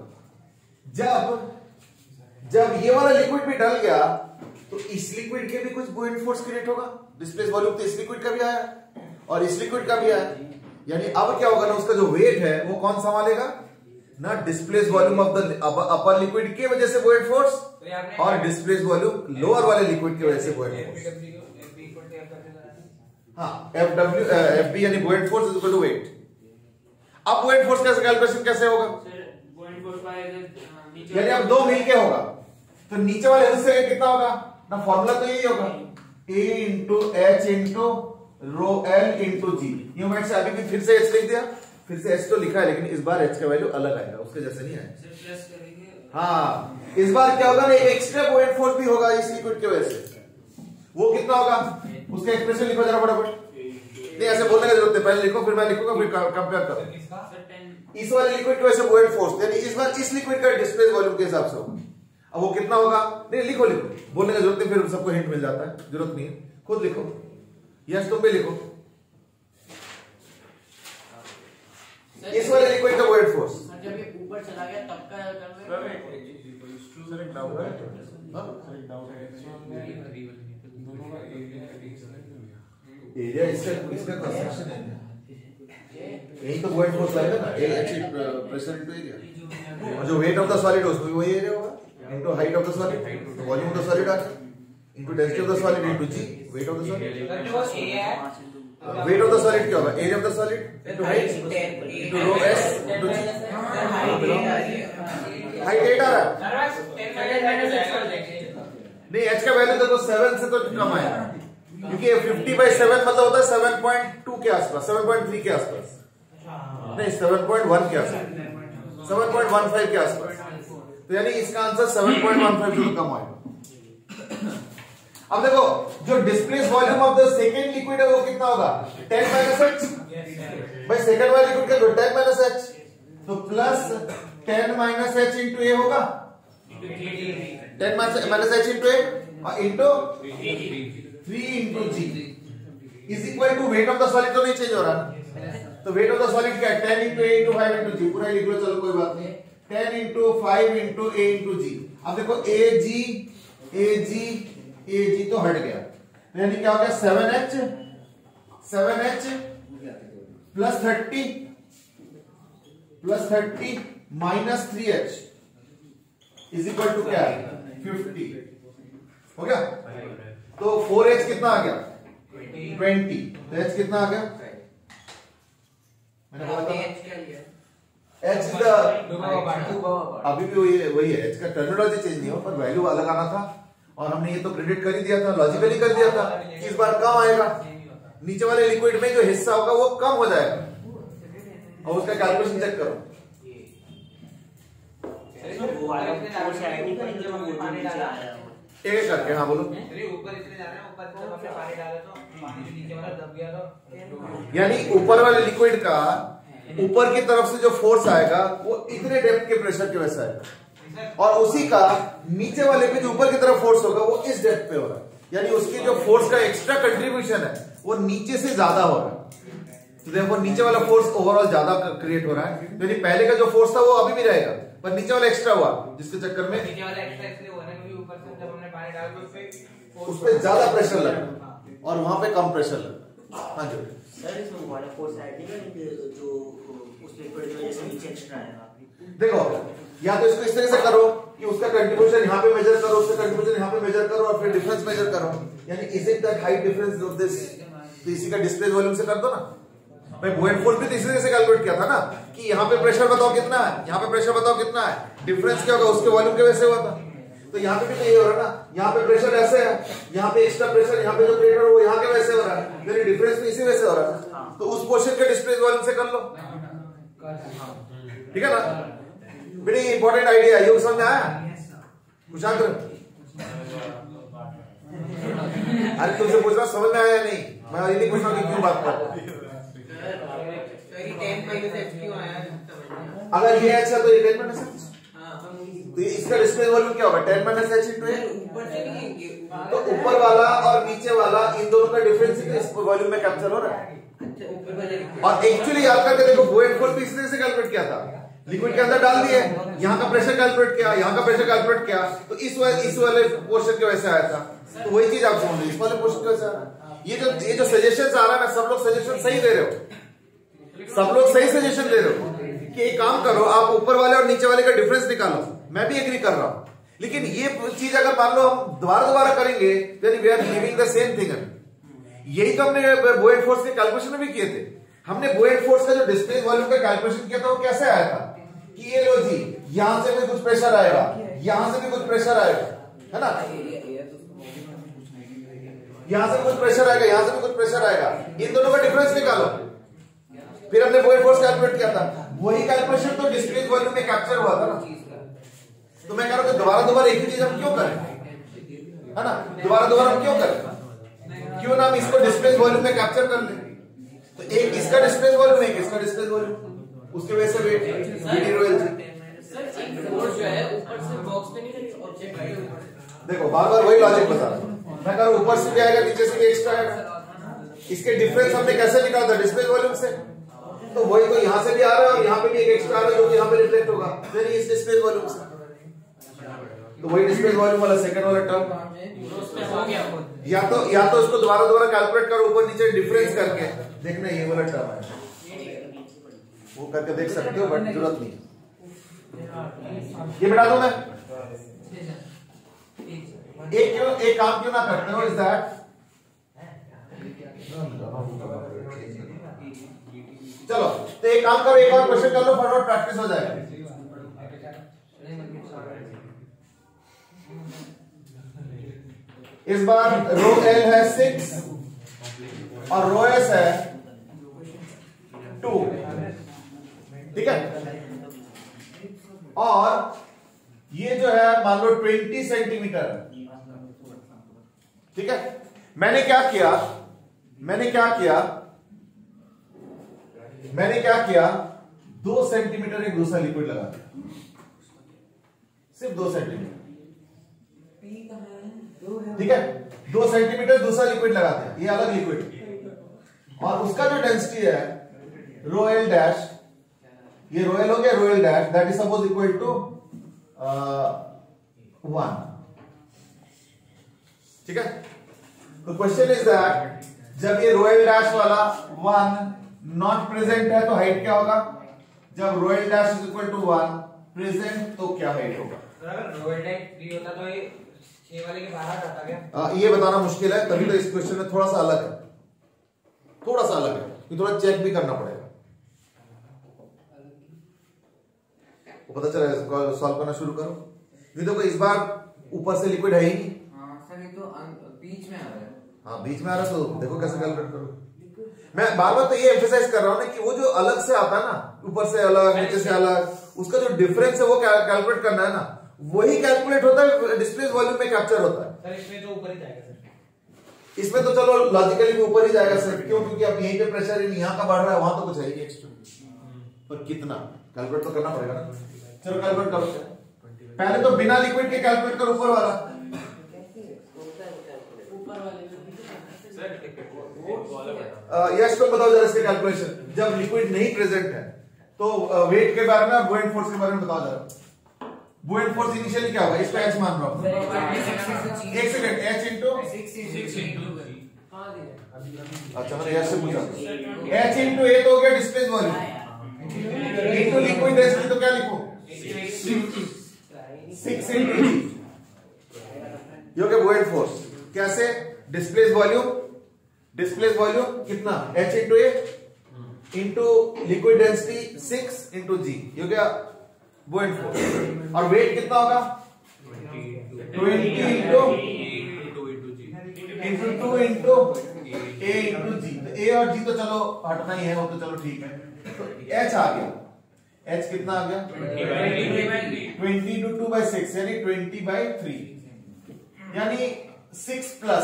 जब ये वाला लिक्विड भी डल गया तो इस लिक्विड के भी कुछ बुओयंट फोर्स क्रिएट होगा। डिस्प्लेस वॉल्यूम तो इस लिक्विड का भी आया और इस लिक्विड का भी आया, यानी अब क्या होगा ना, उसका जो वेट है वो कौन संभालेगा ना, displace volume of the upper liquid की वजह से बुओयंट फोर्स और डिस्प्लेस वॉल्यूम लोअर वाले लिक्विड की वजह से बुओयंट फोर्स। हाँ, FB यानी buoyant force is equal to weight. अब बुओयंट फोर्स कैसे कैलकुलेशन कैसे होगा, यानी अब दो मिलके होगा, तो नीचे वाले हिस्से का कितना होगा ना, फॉर्मूला तो यही होगा A into H into rho L into G। ये मैंने अभी भी फिर से H लिख दिया, फिर से H तो लिखा है, लेकिन इस बार H का वैल्यू अलग आएगा, उसके जैसे नहीं आएगा। हाँ, इस बार क्या होगा ना, एक एक्स्ट्रा बुओयंट फोर्स भी होगा इस लिक्विड की वजह से। वो कितना होगा, उसका एक्सप्रेशन लिखो जरा फटाफट। नहीं ऐसे बोलने की जरूरत है, पहले लिखो फिर मैं लिखूंगा, फिर कंपेयर करो। इस वाले लिक्विड की वजह से बुओयंट फोर्स, यानी इस बार इस लिक्विड का डिस्प्लेस वॉल्यूम के हिसाब से होगा। अब वो कितना होगा, नहीं लिखो लिखो, बोलने की जरूरत है, फिर सबको हिंट मिल जाता है, जरूरत नहीं है, खुद लिखो। यस तुम भी लिखो, इस वाले लिक्विड का बुओयंट फोर्स जब ये ऊपर चला गया तब का एरिया इसका कंस्ट्रक्शन है, यही तो बुओयंट फोर्स आएगा ना, प्रेशर इनटू एरिया, और जो वेट ऑफ द सॉलिड उसमें वही एरिया होगा into height of the solid, volume of the solid आता into density of the solid into G, weight of the solid. Weight of the solid क्या होगा, area of the solid into height into rho S into G. Height 8 आ रहा है, नहीं H का value देखो 7 से तो कम आएगा, क्योंकि 50/7 मतलब होता है 7.2 के आसपास, 7.3 के आसपास, नहीं 7.1 के आसपास, 7.15 के आसपास, तो यानी इसका आंसर 7.15 से तो कम आएगा। अब देखो जो displace volume of the second liquid है वो कितना होगा, 10 - h, भाई सेकंड वाले लिक्विड का 10 - h, तो प्लस 10 - h इंटू ए होगा, 10 - h इंटू ए और into 3 into G is equal to weight of the solid, तो नहीं चेंज हो रहा, तो वेट ऑफ द सॉलिड क्या है, 10 into A into 5 into G, पूरा लिख लो, चलो कोई बात नहीं, 10 into 5 into A into G. अब देखो ए जी तो हट गया, यानी क्या हो गया 7h plus 30 minus 3h is equal to क्या है 50, हो गया। तो 4h कितना आ गया 20, तो h कितना आ गया, मैंने बोला था h अभी भी वही है, h का टर्मिनोलॉजी चेंज नहीं हो, पर वैल्यू अलग आना था, और हमने ये तो प्रेडिक्ट कर ही दिया था, लॉजिकली कर दिया था कि इस बार कम आएगा, नीचे वाले लिक्विड में जो हिस्सा होगा वो कम हो जाएगा, और उसका कैलकुलेशन चेक करो। एक करके, हाँ बोलो। ऊपर इतने जा रहे हैं, ऊपर जब हमने पानी डाला तो पानी नीचे वाला दब गया, तो यानी ऊपर वाले लिक्विड का ऊपर की तरफ से जो फोर्स आएगा वो इतने डेप्थ के प्रेशर की वजह से आएगा, और उसी का नीचे वाले पे जो ऊपर की तरफ फोर्स होगा वो इस डेप्थ पे हो रहा है, यानी उसकी जो फोर्स का एक्स्ट्रा कंट्रीब्यूशन है वो नीचे से ज्यादा हो रहा है, तो देखो नीचे वाला फोर्स ओवरऑल ज्यादा क्रिएट हो रहा है, यानी पहले का जो फोर्स था वो अभी भी रहेगा, पर नीचे वाला एक्स्ट्रा हुआ, जिसके चक्कर में नीचे वाला एक्स्ट्रा इसलिए हुआ ना क्योंकि ऊपर से जब हमने पानी डाला तो उस पे ज्यादा प्रेशर लगा और वहां पे कम प्रेशर लगा। हाँ जी सर, इसमें वाला फोर्स ऐड नहीं करेंगे जो उस लिक्विड की वजह से नीचे एक्स्ट्रा आएगा। देखो, या तो इसको इस तरह से करो कि उसका कंट्रीब्यूशन यहाँ पे मेजर करो, उसका कंट्रीब्यूशन यहाँ पे मेजर करो, और फिर डिफरेंस मेजर करो, यानी is it that height difference of this, तो इसी का डिस्प्लेस वॉल्यूम से कर दो ना भाई। बुओयंट फोर्स भी तो इसी तरह से कैलकुलेट किया था ना, कि यहाँ पे प्रेशर बताओ कितना है, यहाँ पे प्रेशर बताओ कितना है, डिफरेंस क्या होगा उसके वॉल्यूम के वजह से हुआ था, तो यहाँ पे भी तो ये हो रहा है ना, यहाँ पे प्रेशर ऐसे है, यहाँ पे एक्स्ट्रा प्रेशर, यहाँ पे जो प्रेशर है वो यहाँ के वैसे हो रहा है, यानी डिफरेंस भी इसी वजह से हो रहा है, तो उस पोर्शन के डिस्प्लेस वॉल्यूम से कर लो, ठीक है ना। बड़ी इंपॉर्टेंट आइडिया, ये समझ में आया कुशांत? अरे तुमसे पूछ रहा समझ में आया या नहीं, मैं ये नहीं पूछ रहा कि क्यों बात कर, अगर ये अच्छा तो ये 10 - h, तो इसका डिस्प्लेस वॉल्यूम क्या होगा 10 - h इंटू ए, तो ऊपर वाला और नीचे वाला इन दोनों का डिफरेंस इस वॉल्यूम में कैप्चर हो रहा है। और एक्चुअली याद करके देखो, बुओयंट फोर्स भी इस तरह से कैलकुलेट किया था, लिक्विड के अंदर डाल दिए, यहाँ का प्रेशर कैलकुलेट किया, यहाँ का प्रेशर कैलकुलेट किया, तो इस वाले पोर्शन के वजह से आया था, तो वही चीज आप समझ लो, इस वाले पोर्शन की वजह से आ रहा है। ये जो सजेशन आ रहा है ना, सब लोग सजेशन सही दे रहे हो, सब लोग सही सजेशन दे रहे हो कि एक काम करो, आप ऊपर वाले और नीचे वाले का डिफरेंस निकालो, मैं भी एग्री कर रहा हूं, लेकिन ये चीज अगर मान लो हम दोबारा करेंगे, then we are living the same thing. यही तो हमने बुओयंट फोर्स के कैलकुलेशन में भी किए थे, हमने बुओयंट फोर्स का जो डिस्प्लेस वॉल्यूम का कैलकुलेशन किया था वो कैसे आया था कि ये लो जी, यहां से भी कुछ प्रेशर आएगा, यहां से भी कुछ प्रेशर आएगा, है ना, यहां से कुछ प्रेशर आएगा, यहां से भी कुछ प्रेशर आएगा, इन दोनों का डिफरेंस निकालो, फिर हमने बुओइंट फोर्स कैलकुलेट किया था, वही कैलकुलेशन तो डिस्प्लेस वॉल्यूम में कैप्चर हुआ था ना। तो मैं कह रहा हूं कि दोबारा एक ही चीज हम क्यों करें, है ना, दोबारा हम क्यों करें, क्यों ना हम इसको डिस्प्लेस वॉल्यूम में कैप्चर कर लें। तो एक इसका डिस्प्लेस वॉल्यूम, एक इसका डिस्प्लेस वॉल्यूम, उसके वजह से वेट वीडी रोयल सर एक फोर्स जो है ऊपर से बॉक्स पे नहीं लगी, ऑब्जेक्ट पे। देखो बार-बार वही लॉजिक बता रहा हूं मैं, कह रहा हूं ऊपर से भी आएगा नीचे से भी एक्स्ट्रा आएगा। इसके डिफरेंस हमने कैसे निकाला था, डिस्प्लेस वॉल्यूम से। तो वही तो यहां से भी आ रहा है और यहां पे भी एक एक्स्ट्रा आ रहा है जो कि यहां पे रिफ्लेक्ट होगा, फिर इस डिस्प्लेस वॉल्यूम से। तो वही डिस्प्लेस वॉल्यूम वाला सेकंड वाला टर्म हो गया। या तो इसको दोबारा कैलकुलेट करो ऊपर नीचे डिफरेंस करके, देखना ये वाला टर्म है, वो करके देख सकते हो, बट जरूरत नहीं है। ये मिटा दूं मैं, एक काम क्यों ना करते हो, इज दैट चलो तो एक काम करो, एक और क्वेश्चन कर लो, फटाफट प्रैक्टिस हो जाएगा। इस बार रो एल है 6 और रो एस है 2, ठीक है। और ये जो है मान लो 20 सेंटीमीटर, ठीक है। मैंने क्या किया 2 सेंटीमीटर एक दूसरा लिक्विड लगा दिया, सिर्फ 2 सेंटीमीटर, ठीक है। 2 सेंटीमीटर दूसरा लिक्विड लगा दिया, ये अलग लिक्विड, और उसका जो डेंसिटी है रो एल डैश, ये रो एल हो गया, rho L dash that is suppose equal to 1, ठीक है। तो क्वेश्चन इज दैट जब ये रो एल डैश वाला 1 नॉट प्रेजेंट है तो हाइट क्या होगा, जब rho L dash is equal to 1 present तो क्या हाइट होगा। अगर रो एल डैश 3 होता तो ये 6 वाले के बाहर आता क्या, ये बताना मुश्किल है, तभी तो इस क्वेश्चन में थोड़ा सा अलग है, ये थोड़ा चेक भी करना पड़ेगा, वो पता चला। सॉल्व करना शुरू करो। नहीं तो इस बार ऊपर से लिक्विड है ही नहीं। सर ये तो बीच में आ रहा है। हाँ बीच में आ रहा है, तो देखो कैसे कैलकुलेट करो। मैं बार बार तो ये एम्फेसाइज कर रहा हूं ना कि वो जो अलग से आता है ना, ऊपर से अलग नीचे से अलग, उसका जो डिफरेंस है वो कैलकुलेट करना है ना, वही कैलकुलेट होता है, डिस्प्लेस वॉल्यूम में कैप्चर होता है। सर इसमें तो ऊपर ही जाएगा सर, इसमें तो चलो लॉजिकली भी ऊपर ही जाएगा सर, क्यों, क्योंकि अब यहीं पे प्रेशर यहाँ का बढ़ रहा है, वहां तो कुछ है ही एक्स्ट्रा, पर कितना कैलकुलेट तो करना पड़ेगा ना। चलो कैलकुलेट करो, पहले तो बिना लिक्विड के कैलकुलेट करो ऊपर वाला। यस तो बताओ जरा इसके कैलकुलेशन, जब लिक्विड नहीं प्रेजेंट है तो वेट के बारे में और बुओइंट फोर्स के बारे में बताओ जरा। बुओइंट फोर्स इनिशियली क्या होगा, इसको एच मान रहा हूं, एक सेकंड, एच इंटू 6 अच्छा मैंने यस से पूछा, एच इंटू ए तो हो गया displace volume, into liquid density तो क्या लिखूं 6 इंटू जी, ये हो गया बुओइंट फोर्स। कैसे, डिस्प्लेस वॉल्यूम कितना h into A into liquid density 6 into G, ये हो गया बुओइंट फोर्स। और वेट कितना होगा 20 into 2 into A into G, तो ए और जी तो चलो हटना ही है, वो तो चलो ठीक है। तो h आ गया, h कितना आ गया 20 इंटू 2/6 यानी 20/3, यानी 6 प्लस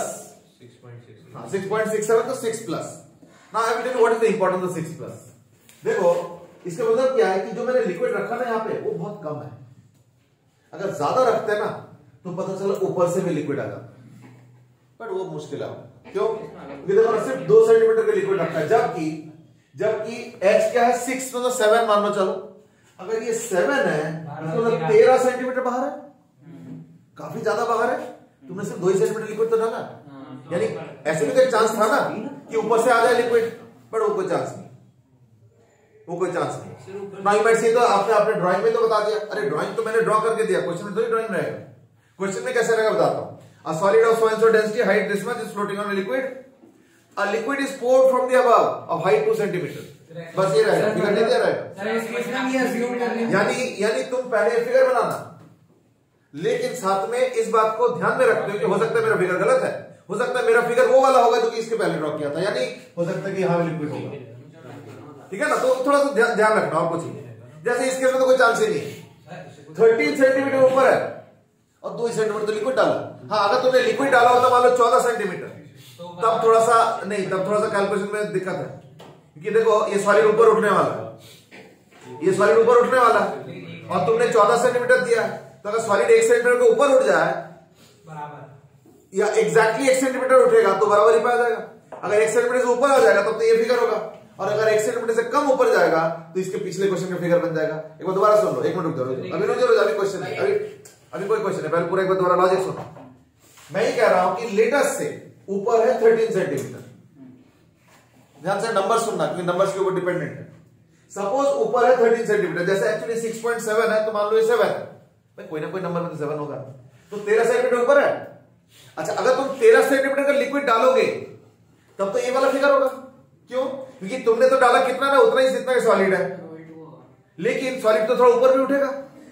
6.67, तो 6 plus. Now I will tell you what is the importance of 6 plus. देखो इसका मतलब क्या है कि जो मैंने लिक्विड रखा ना यहाँ पे वो बहुत कम है, अगर ज्यादा रखते हैं ना तो पता चला ऊपर से भी लिक्विड आ जाता, बट वो मुश्किल है। क्यों, क्योंकि देखो सिर्फ 2 सेंटीमीटर का लिक्विड रखा है, जबकि h क्या है 6 तो 7 मान लो, चलो अगर ये 7 है तो 13 सेंटीमीटर बाहर है, काफी ज्यादा बाहर है, तुमने सिर्फ 2 सेंटीमीटर लिक्विड तो डाला, यानी ऐसे भी तो एक चांस था ना कि ऊपर से आ जाए लिक्विड, बट वो कोई चांस नहीं। नाउ यू माइट से, तो आपने अपने ड्राइंग में तो बता दिया, अरे ड्राइंग तो मैंने ड्रॉ करके दिया, क्वेश्चन में तो ही ड्राइंग रहेगा। क्वेश्चन में कैसे रहेगा बताता हूं, a solid of so and so density height this much is floating on a liquid, a liquid is poured from the above of height 2 centimeter, बस ये रहेगा, फिगर नहीं दे रहेगा। यानी तुम पहले फिगर बनाना, लेकिन साथ में इस बात को ध्यान में रखते हो कि हो सकता है मेरा फिगर गलत है, हो सकता है मेरा फिगर वो वाला होगा जो कि इसके पहले ड्रॉ किया था, यानी हो सकता है कि यहां लिक्विड होगा। ठीक है ना, तो थोड़ा सा ध्यान रखना और कुछ नहीं। जैसे इस केस में तो कोई चांस ही नहीं है, 13 सेंटीमीटर ऊपर है और 2 सेंटीमीटर तो लिक्विड डाला। हाँ, अगर तुमने लिक्विड डाला होता मान लो 14 सेंटीमीटर, तब थोड़ा सा नहीं, तब थोड़ा सा कैलकुलेशन में दिक्कत है, क्योंकि देखो ये सॉलिड ऊपर उठने वाला है, ये सॉलिड ऊपर उठने वाला है और तुमने 14 सेंटीमीटर दिया, तो अगर सॉलिड 1 सेंटीमीटर के ऊपर उठ जाए बराबर या एग्जैक्टली 1 सेंटीमीटर उठेगा तो बराबर ही पाया जाएगा। अगर 1 सेंटीमीटर से ऊपर आ जाएगा तब तो ये फिगर होगा, और अगर 1 सेंटीमीटर से कम ऊपर जाएगा तो इसके पिछले क्वेश्चन का फिगर बन जाएगा। एक बार दोबारा सुन लो, 1 मिनट रुक जाओ, अभी रुक जाओ, अभी क्वेश्चन है, अभी कोई क्वेश्चन है, पहले पूरा एक बार दोबारा लॉजिक सुनो। मैं ये कह रहा हूं कि लेटेस्ट से ऊपर है 13 सेंटीमीटर, ध्यान से नंबर सुनना क्योंकि नंबर्स के ऊपर डिपेंडेंट है। सपोज ऊपर है 13 सेंटीमीटर, जैसे एक्चुअली 6.7 है तो मान लो ये 7 है, भाई कोई ना कोई नंबर में तो 7 होगा, तो 13 सेंटीमीटर ऊपर है। अच्छा, अगर तुम 13 सेंटीमीटर का लिक्विड डालोगे तब तो ये वाला फिगर होगा, क्यों? क्योंकि तुमने तो डाला कितना ना, उतना ही जितना सॉलिड है, लेकिन सॉलिड तो थोड़ा ऊपर भी उठेगा,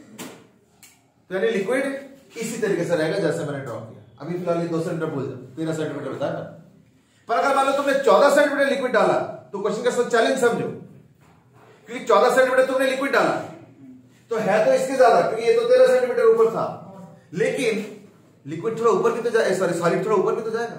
तो यानी लिक्विड इसी तरीके से रहेगा जैसे मैंने ड्रॉ किया। अभी फिलहाल ये 2 सेंटीमीटर बोल जाओ, 13 सेंटीमीटर बताया ना। पर अगर मान लो तुमने 14 सेंटीमीटर लिक्विड डाला तो क्वेश्चन का चैलेंज समझो, क्योंकि 14 सेंटीमीटर तुमने लिक्विड डाला तो है तो इसके ज्यादा, क्योंकि ये तो 13 सेंटीमीटर ऊपर था, लेकिन लिक्विड थोड़ा ऊपर भी तो जाए, सॉरी सॉलिड थोड़ा ऊपर भी तो जाएगा।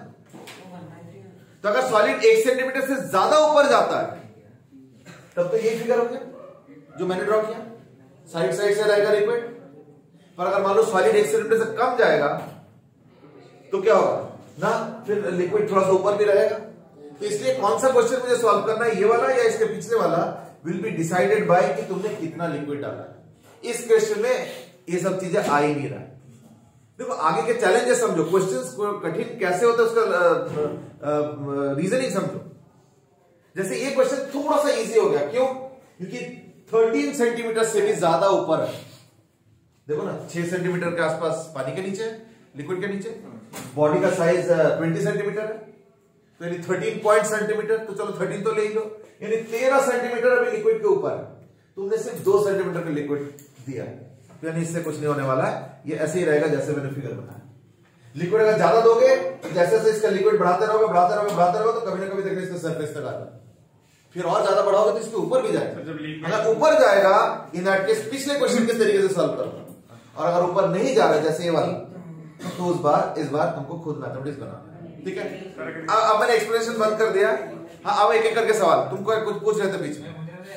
तो अगर सॉलिड 1 सेंटीमीटर से ज्यादा ऊपर जाता है तब तो ये फिगर हो गया जो मैंने ड्रॉ किया, साइड साइड से रहेगा लिक्विड। पर अगर मान लो सॉलिड 1 सेंटीमीटर से कम जाएगा तो क्या होगा ना, फिर लिक्विड थोड़ा सा ऊपर भी रहेगा। तो इसलिए कौन सा क्वेश्चन मुझे सॉल्व करना है, ये वाला या इसके पिछले वाला, विल बी डिसाइडेड बाय कि तुमने कितना लिक्विड डाला है। इस क्वेश्चन में ये सब चीजें आ ही नहीं रहा है। देखो आगे के चैलेंजेस समझो, क्वेश्चंस कठिन कैसे होता है उसका रीजनिंग समझो। जैसे ये क्वेश्चन थोड़ा सा इजी हो गया, क्यों? क्योंकि 13 सेंटीमीटर से भी ज्यादा ऊपर है। देखो ना 6 सेंटीमीटर के आसपास पानी के नीचे, लिक्विड के नीचे, बॉडी का साइज 20 सेंटीमीटर है, तो यानी 13 पॉइंट सेंटीमीटर, तो चलो 13 तो ले ही लो, यानी 13 सेंटीमीटर अभी लिक्विड के ऊपर है, तुमने सिर्फ 2 सेंटीमीटर का लिक्विड दिया है, तो यानी इससे कुछ नहीं होने वाला है, ये ऐसे ही रहेगा जैसे मैंने फिगर बनाया। लिक्विड अगर ज्यादा दोगे जैसे जैसे इसका लिक्विड बढ़ाते रहोगे बढ़ाते रहोगे बढ़ाते रहोगे तो कभी ना कभी देखने इसके सरफेस तक आ जाए, फिर और ज्यादा बढ़ाओगे तो इसके ऊपर भी जाएगा। अगर ऊपर जाएगा इन दैट केस पिछले क्वेश्चन किस तरीके से सॉल्व करो, और अगर ऊपर नहीं जा रहा जैसे ये वाला तो इस बार तुमको खुद मैथमेटिक्स बनाना है, ठीक है। अब मैंने एक्सप्लेनेशन बंद कर दिया। हाँ, अब एक एक करके सवाल, तुमको कुछ पूछ रहे थे बीच में।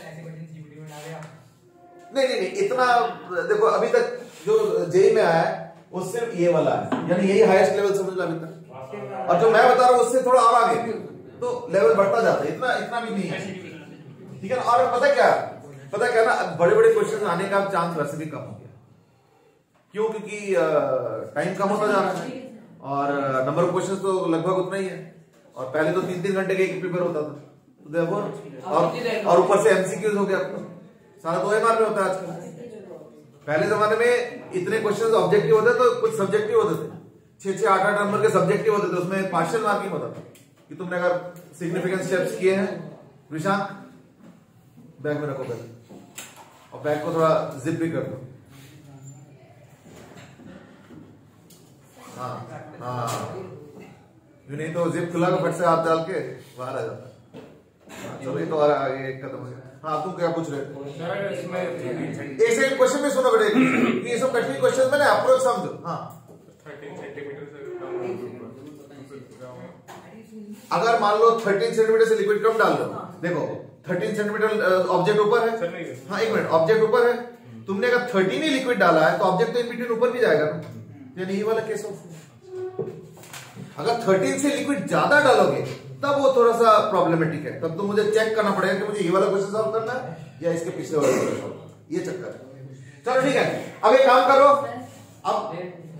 नहीं, इतना देखो अभी तक जो जेई में आया है वो सिर्फ ये वाला है, यानी यही हाईएस्ट लेवल समझ लो अभी तक, और जो मैं बता रहा हूँ उससे थोड़ा और आगे तो लेवल बढ़ता जाता है, इतना भी नहीं है, ठीक है ना। और पता क्या ना, बड़े बड़े क्वेश्चन आने का चांस वैसे भी कम हो गया, क्यों? क्योंकि टाइम कम होता जा रहा है और नंबर ऑफ क्वेश्चन तो लगभग उतना ही है, और पहले तो 3-3 घंटे के एक प्रिपेयर होता था, तो देखो और ऊपर से एमसीक्यूज हो गया, सारा 2 MR में होता है आजकल। पहले जमाने में इतने क्वेश्चन ऑब्जेक्टिव होते तो कुछ सब्जेक्टिव होते थे, 6-6, 8-8 नंबर के सब्जेक्टिव होते थे, उसमें पार्शियल मार्किंग होता था कि तुमने अगर सिग्निफिकेंट स्टेप्स किए हैं। विशांक बैग में रखो पहले, और बैग को थोड़ा जिप भी कर दो। हाँ, नहीं तो जिप खुला को फट से हाथ डाल के बाहर आ जाता है। चलो ये तो आगे एक कदम हो गया। हाँ, तुम क्या पूछ रहे थे? एक सेकंड क्वेश्चन में सुनो बेटे, ये सब कठिन क्वेश्चन में ना अप्रोच समझो। हाँ, 13 सेंटीमीटर से अगर मान लो 13 सेंटीमीटर से लिक्विड कम डाल लो, देखो 13 सेंटीमीटर ऑब्जेक्ट ऊपर है। हाँ, एक मिनट, ऑब्जेक्ट ऊपर है, तुमने अगर 13 ही लिक्विड डाला है तो ऑब्जेक्ट तो इन बिटवीन ऊपर भी जाएगा ना, यानी ये वाला केस हो। अगर 13 से लिक्विड ज्यादा डालोगे तब वो थोड़ा सा प्रॉब्लमेटिक है, तब तो मुझे चेक करना पड़ेगा कि मुझे ये वाला क्वेश्चन सॉल्व करना है या इसके पिछले वाला क्वेश्चन सॉल्व करना है, ये चक्कर है। चलो ठीक है, अब एक काम करो, अब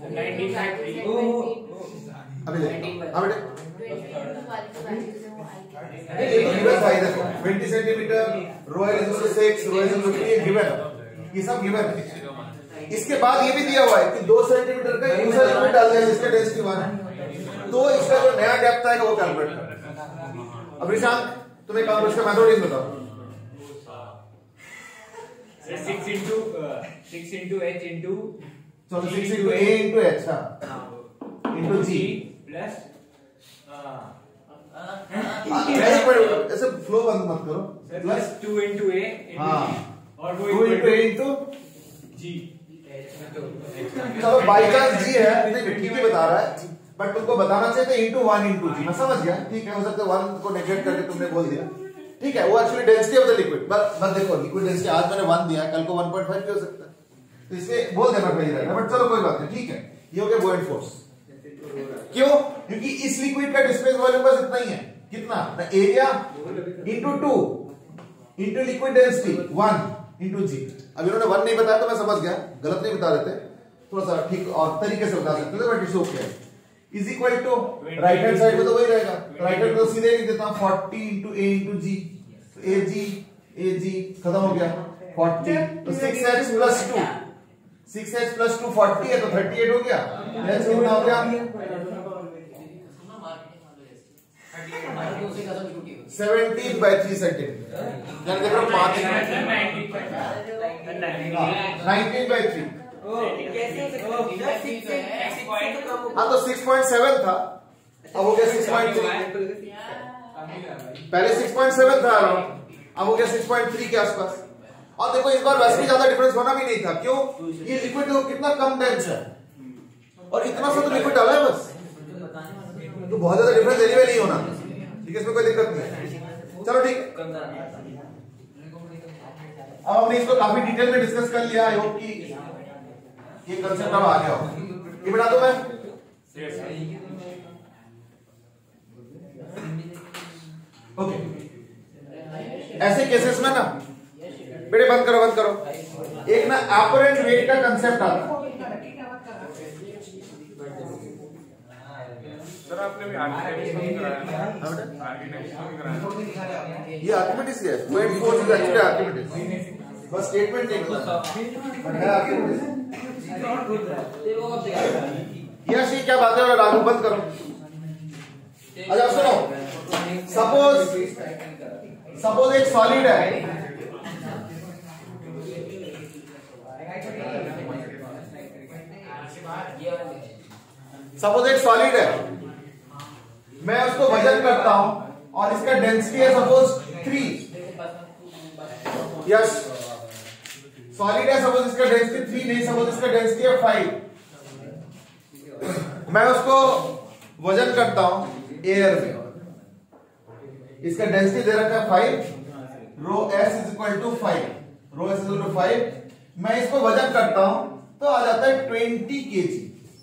ये तो गिवन था, देखो 20 centimetre, rho is equal to 6, rho is equal to 3, given, ये सब गिवन है। इसके बाद ये भी दिया हुआ है कि 2 सेंटीमीटर का दूसरा लिक्विड डाल दिया जिसका डेंसिटी 1 है, तो इसका जो नया डेप्थ आएगा वो कैलकुलेट करना। अब ऋषांक तुम्हें काम इसका मैथमेटिक्स बताओ। 6 into h into चलो 6 into a into h, हाँ, into g plus ऐसे फ्लो बंद मत करो। प्लस 2 into A हाँ और 2 into A into G। चलो बाई चांस जी है, ठीक ही बता रहा है, बट तुमको बताना चाहिए था इंटू 1 इंटू जी। मैं समझ गया, ठीक है, हो सकता है 1 को नेगलेक्ट करके तुमने बोल दिया, ठीक है। वो actually density of the liquid, बस देखो लिक्विड डेंसिटी आज मैंने 1 दिया, कल को 1.5 भी हो सकता है, तो इसमें बोल देना पहले रहेगा, बट चलो कोई बात नहीं, ठीक है। ये हो गया बुओयंट फोर्स। क्यों? क्योंकि इस लिक्विड का डिस्प्लेस वॉल्यूम बस इतना ही है, कितना? The area into 2 into liquid density 1 into G. अब इन्होंने 1 नहीं बताया तो मैं समझ गया, गलत नहीं बता देते, थोड़ा सा ठीक और तरीके से बता सकते थे, but it's okay. Is equal to right hand side में तो वही रहेगा, राइट हैंड तो सीधे लिख देता हूं 40 इंटू ए इंटू जी, ए जी खत्म हो गया 40, तो 6h प्लस 2 6h प्लस 2 40 है, तो 38 हो गया। नेक्स्ट कितना हो गया? 17/3 सेंटीमीटर, यानी देखो 5 19/3। हाँ तो 6.7 था, अब हो गया 6.3। पहले 6.7 था अराउंड, अब हो गया 6.3 के आसपास। और देखो इस बार वैसे भी ज्यादा डिफरेंस होना भी नहीं था, क्यों? ये लिक्विड देखो कितना कम डेंस है, और इतना सा तो लिक्विड डाला है बस, तो बहुत ज्यादा डिफरेंस एनीवे नहीं होना, ठीक है, इसमें कोई दिक्कत नहीं है। चलो ठीक, अब हमने इसको काफी डिटेल में डिस्कस कर लिया। आई होप कि ये कंसेप्ट अब आ गया हो। ये बता दो मैं, ओके। ऐसे केसेस में ना बेटे बंद करो, एक ना एपरेंट वेट का कंसेप्ट आता है। सर आपने भी आर्किमिडीज कराया, ये आर्किमिडीज है, weight force is actually Archimedes, बस स्टेटमेंट नहीं बता, बट है आर्किमिडीज। यश ये क्या बात है? और राजू बंद करो। अच्छा सुनो, सपोज एक सॉलिड है, मैं उसको वजन करता हूं और इसका डेंसिटी है सपोज 3। यस, सॉलिड है, सपोज इसका डेंसिटी 3 नहीं, सपोज इसका डेंसिटी है 5। मैं उसको वजन करता हूं एयर में, इसका डेंसिटी दे रखा है 5, rho S is equal to 5, मैं इसको वजन करता हूं तो आ जाता है 20 kg।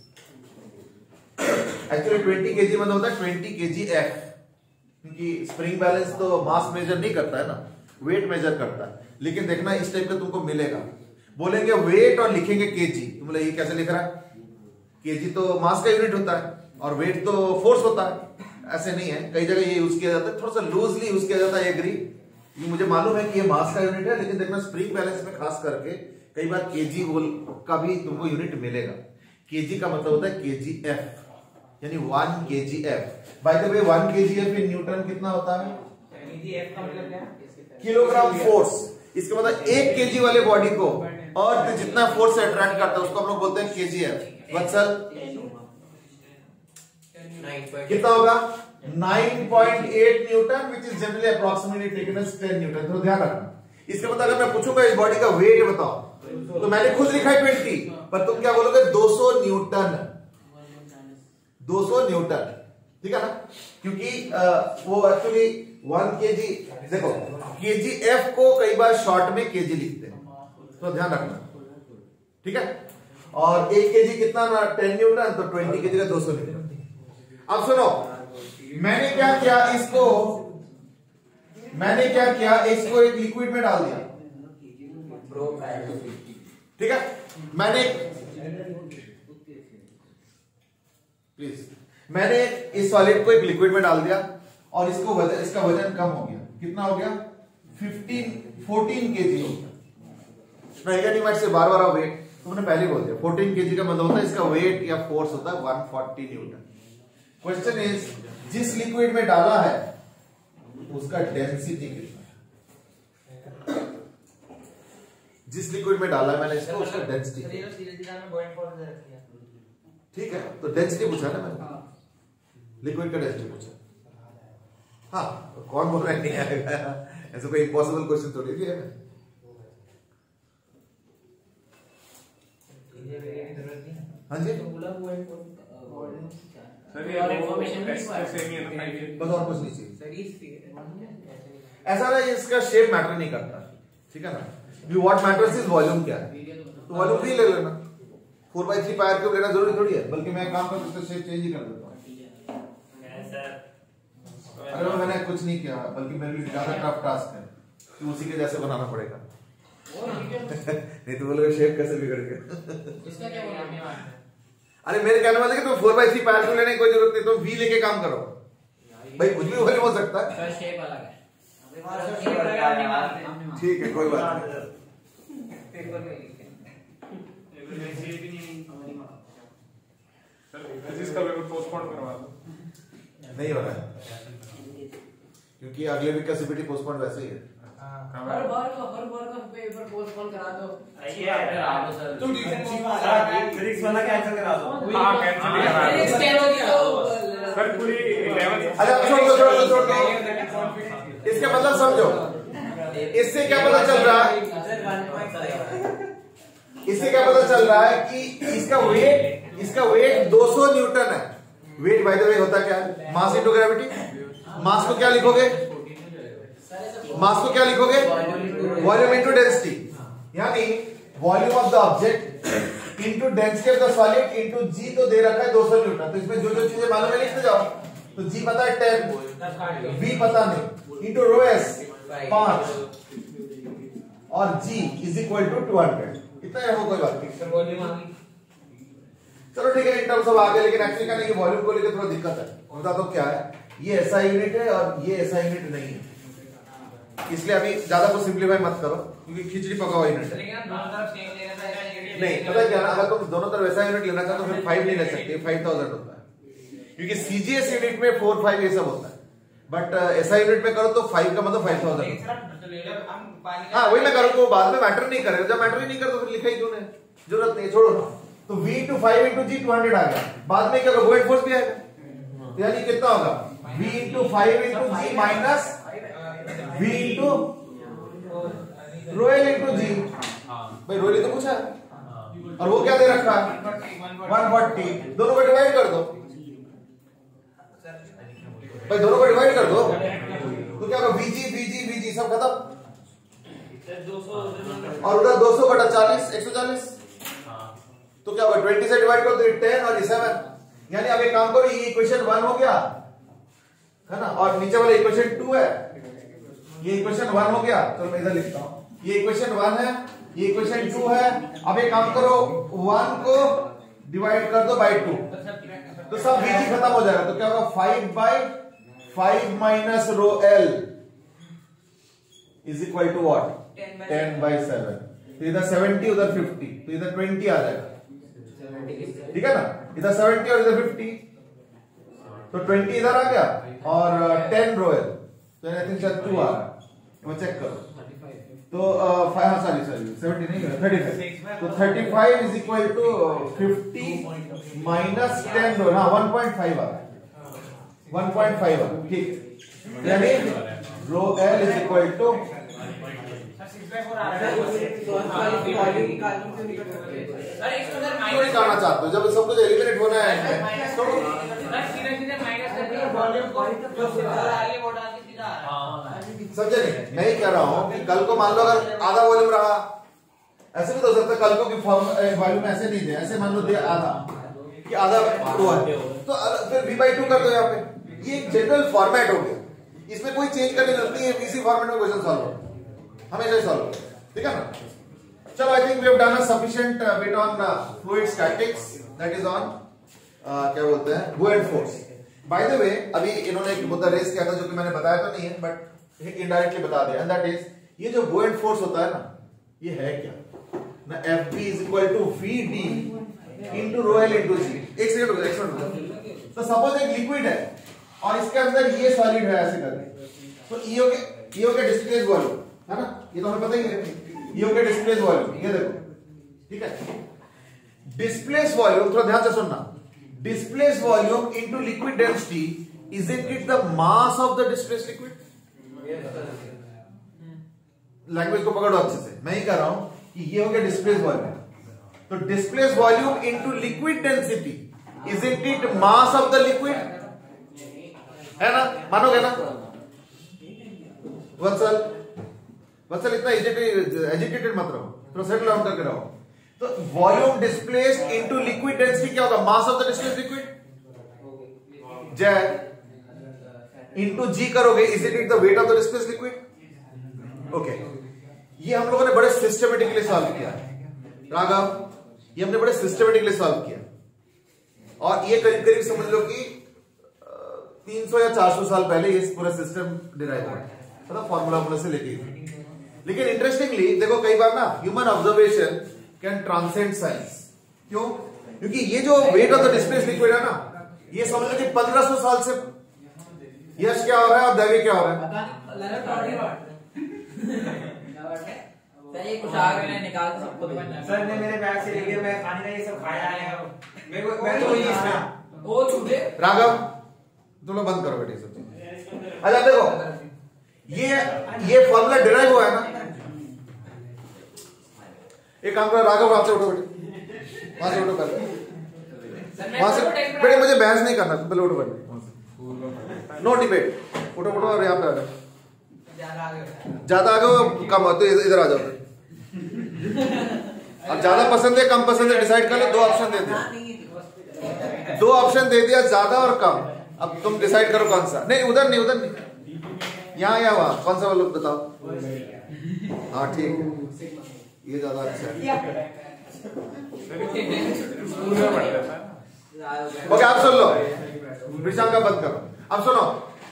एक्चुअली 20 kg मतलब होता है 20 kg F, क्योंकि स्प्रिंग बैलेंस तो मास मेजर नहीं करता है ना, वेट मेजर करता है। लेकिन देखना इस टाइप का तुमको मिलेगा, बोलेंगे वेट और लिखेंगे kg, तुम बोले ये कैसे लिख रहा है? kg तो मास का यूनिट होता है और वेट तो फोर्स होता है, ऐसे नहीं है। कई जगह ये यूज किया जाता है, थोड़ा सा लूजली यूज किया जाता है, एग्री। ये मुझे मालूम है कि ये मास का यूनिट है, लेकिन देखना स्प्रिंग बैलेंस में खास करके कई बार kg का भी तुमको यूनिट मिलेगा। kg का मतलब होता है kgf, यानी 1 kgf। By the way 1 kgf in newton कितना होता है? Kilogram force. इसका मतलब 1 kg वाले बॉडी को अर्थ जितना फोर्स अट्रैक्ट करता है उसको हम लोग बोलते हैं kgf। वत्सल कितना होगा? 9.8 newton, which is generally approximately taken as 10 newton. तो ध्यान रखना, इसका मतलब अगर मैं पूछूंगा इस बॉडी का वेट बताओ, तो मैंने खुद लिखा है 20, पर तुम क्या बोलोगे? 200 न्यूटन, 200 न्यूटन, ठीक है ना? क्योंकि वो एक्चुअली 1 kg, देखो kgf को कई बार शॉर्ट में kg लिखते हैं, तो ध्यान रखना, ठीक है। और 1 kg कितना ना 10 न्यूटन, तो 20 kg का 200 न्यूटन। अब सुनो, मैंने क्या किया, इसको एक लिक्विड में डाल दिया, ठीक है। मैंने इस सॉलिड को एक लिक्विड में डाल दिया और इसका वजन कम हो गया। कितना हो गया? 14 kg हो गया। नहीं से बार वेट तुमने पहले बोल दिया। 14 kg का मतलब होता है इसका वेट या फोर्स होता है 140 न्यूटन। क्वेश्चन इज, जिस लिक्विड में डाला है उसका डेंसिटी कितना है? जिस लिक्विड में डाला है मैंने इसको, उसका डेंसिटी, ठीक है। तो डेंसिटी पूछा ना मैंने, लिक्विड का डेंसिटी पूछा। हाँ, कौन बोल रहा है नहीं आएगा? ऐसा कोई इम्पॉसिबल क्वेश्चन थोड़ी है। हाँ जी, सर ये इन्फॉर्मेशन कैसे नहीं है ना? बस और कुछ नहीं चाहिए। ऐसा ना, इसका शेप मैटर नहीं करता, ठीक है ना? व्हाट मैटर्स इज वॉल्यूम क्या है, तो वॉल्यूम भी ले लेना। 4/3 पायर क्यूब लेना जरूरी थोड़ी है, बल्कि मैं काम करता हूँ शेप चेंज ही कर देता हूँ। अरे मैंने कुछ नहीं किया, बल्कि मेरे लिए ज्यादा टफ टास्क है कि उसी के जैसे बनाना पड़ेगा। नहीं तो बोलोगे शेप कैसे बिगड़ गया। इसका क्या बोलना? अरे मेरे कहने वाले कि तुम 4/3 पायर क्यूब लेने की कोई जरूरत नहीं, तुम V लेके काम करो भाई, कुछ भी वॉल्यूम हो सकता है। शेप अलग है, ठीक है, कोई बात नहीं। फिजिक्स का पेपर पोस्टपोन करवा दो। नहीं हो रहा है क्योंकि अगले वीक का सीपीटी पोस्टपोन वैसे ही है। हर बार का पेपर पोस्टपोन करा दो। तुम फिजिक्स वाला कैंसिल करा दो। हाँ कैंसिल करा दो सर, पूरी 11। अच्छा छोड़ दो। इसका मतलब समझो, इससे क्या पता चल रहा है, इससे क्या पता चल रहा है कि इसका वेट 200 न्यूटन है। वेट बाय द वे होता क्या है? Mass into gravity. मास को क्या लिखोगे? वॉल्यूम इनटू डेंसिटी, यानी volume of the object into density of the solid into G तो दे रखा है 200 न्यूटन। तो इसमें जो जो चीजें मालूम है लिखते जाओ। तो जी पता है 10, वी पता नहीं, इनटू रो एस 5 और जी इज इक्वल टू 200। इतना है, वो कोई बात नहीं। चलो ठीक है, इन टर्म्स ऑफ आगे, लेकिन एक्चुअली क्या नहीं, ये वॉल्यूम को लेकर थोड़ा दिक्कत है। बता दो क्या है, ये ऐसा यूनिट है और ये ऐसा यूनिट नहीं है, इसलिए अभी ज्यादा को सिंप्लीफाई मत करो क्योंकि खिचड़ी पका हुआ यूनिट है। नहीं, पता क्या ना, अगर तुम दोनों तरफ ऐसा यूनिट लेना चाहते तो फिर 5 नहीं ले सकते, 5000 होता है क्योंकि सीजीएस यूनिट में 4, 5 ये सब होता है। बट ऐसा यूनिट में करो तो 5 का मतलब 5000। हाँ वही मैं करूँ, वो बाद में मैटर नहीं करेगा। जब मैटर ही नहीं करे तो फिर लिखा ही क्यों नहीं, जरूरत नहीं, छोड़ो ना। तो V into 5 into G 200 आ गया। बाद में क्या होगा, बुएट फोर्स भी आएगा, यानी कितना होगा V into 5 into G माइनस V into rho L into G। भाई रोएल तो पूछा और वो क्या दे रखा है 140। दोनों को डिवाइड कर दो भाई, दोनों को डिवाइड कर दो तो क्या होगा VG सब खत्म। और उधर 200 बटा 40 140। तो क्या होगा 20 से डिवाइड करो तो 10 और 7, यानी अब एक काम करो, ये इक्वेशन 1 हो गया है ना, और नीचे वाला इक्वेशन 2 है। ये इक्वेशन 1 हो गया, चलो मैं इधर लिखता हूं, ये इक्वेशन 1 है, ये इक्वेशन 2 है। अब एक काम करो, 1 को डिवाइड कर दो बाय 2 तो सब VG खत्म हो जाएगा। तो क्या होगा 5/5 minus rho L is equal to what 10/7। तो इधर 70 उधर 50, तो इधर 20 आ जाएगा, ठीक है ना। इधर 70 और इधर 50, तो 20 इधर आ गया और 10 रो L, तो आई थिंक शायद 2 आ रहा है, मैं चेक करो। तो 70 नहीं, 35। तो 35 इज इक्वल टू 50 माइनस 10 रो, हाँ 1.5 आ रहा है, 1.5 आ, ठीक, यानी rho L is equal to निकालना चाहते हो। जब सब कुछ एलिमिनेट होना है तो समझे नहीं, मैं ही कह रहा हूं कि कल को मान लो अगर आधा वॉल्यूम रहा, ऐसे भी तो हो सकता है कल को कि वॉल्यूम ऐसे नहीं दे, ऐसे मान लो दे आधा कि आधा हुआ है तो फिर V/2 कर दो यहाँ पे। ये एक जनरल फॉर्मेट हो गया, इसमें कोई चेंज करने की जरूरत नहीं है। इसी फॉर्मेट में क्वेश्चन सॉल्व हो, हमेशा सॉल्व हो, ठीक है ना। चलो I think we have done a sufficient bit on fluid statics, that is on क्या बोलते हैं buoyant force. By the way अभी इन्होंने एक मुद्दा रेज किया था जो कि मैंने बताया तो नहीं है बट इनडायरेक्टली बता दिया, एंड दैट इज ये जो बुएंट फोर्स होता है ना, ये है क्या ना, Fb is equal to Vd into rho L into G। एक सेकंड रुको। तो सपोज एक लिक्विड है और इसके अंदर ये सॉलिड है ऐसे करके, तो ये हो गया डिस्प्लेस वॉल्यूम, है ना, ये तो हमें पता ही है, ये हो गया डिस्प्लेस वॉल्यूम, ये देखो, ठीक है। डिस्प्लेस वॉल्यूम थोड़ा ध्यान से सुनना, displace volume into liquid density Isn't it the mass of the displaced liquid? Language को पकड़ो अच्छे से, मैं ही कह रहा हूं कि ये हो गया डिस्प्लेस वॉल्यूम. तो displace volume into liquid density, isn't it mass of the liquid? है ना, मानोगे ना? वत्सल इतना एजुकेटेड मत रहो, थोड़ा सेटल डाउन करके रहो. तो volume displaced into liquid density क्या होगा? Mass of the displaced liquid. जय इनटू जी करोगे, is it the weight of the displaced liquid. Okay, ये हम लोगों ने बड़े सिस्टमेटिकली सॉल्व किया. राघव, ये हमने बड़े सिस्टमेटिकली सॉल्व किया, और ये करीब करीब समझ लो कि 300 या 400 साल पहले ये पूरा सिस्टम डिराइव हुआ, मतलब फॉर्मूला से लेके. लेकिन इंटरेस्टिंगली देखो, कई बार ना human observation can transcend science. क्यों? क्योंकि ये जो weight of the displaced liquid है ना, ये समझ लो कि 1500 साल से यश क्या हो रहा है और दैवी क्या हो रहा है. ये कुछ आग में निकाल के सबको दो. सर ने मेरे बैग से लेके मैं खाने का ये सब खाया है. मैं तो ये इसमें वो छूटे. राघव, तुम लोग बंद करो बेटे सब चीज. अच्छा देखो, ये फॉर्मूला डिराइव हुआ है ना. एक काम करो राघव, वहां से उठो बेटे, वहां से उठो पहले, वहां से बेटे. मुझे बहस नहीं करना, पहले उठो बेटे, नो डिबेट. उठो उठो और यहाँ पे आ जाओ. ज्यादा आ जाओ, कम हो तो इधर आ जाओ. अब ज्यादा पसंद है कम पसंद है डिसाइड कर लो. दो ऑप्शन दे दिया, ज्यादा और कम. अब तुम डिसाइड करो कौन सा. नहीं उधर नहीं, यहाँ या वहां, कौन सा वाला बताओ. हाँ ठीक है, ये ज्यादा अच्छा है. ओके, आप सुन लो, विशाल का बंद करो. अब सुनो,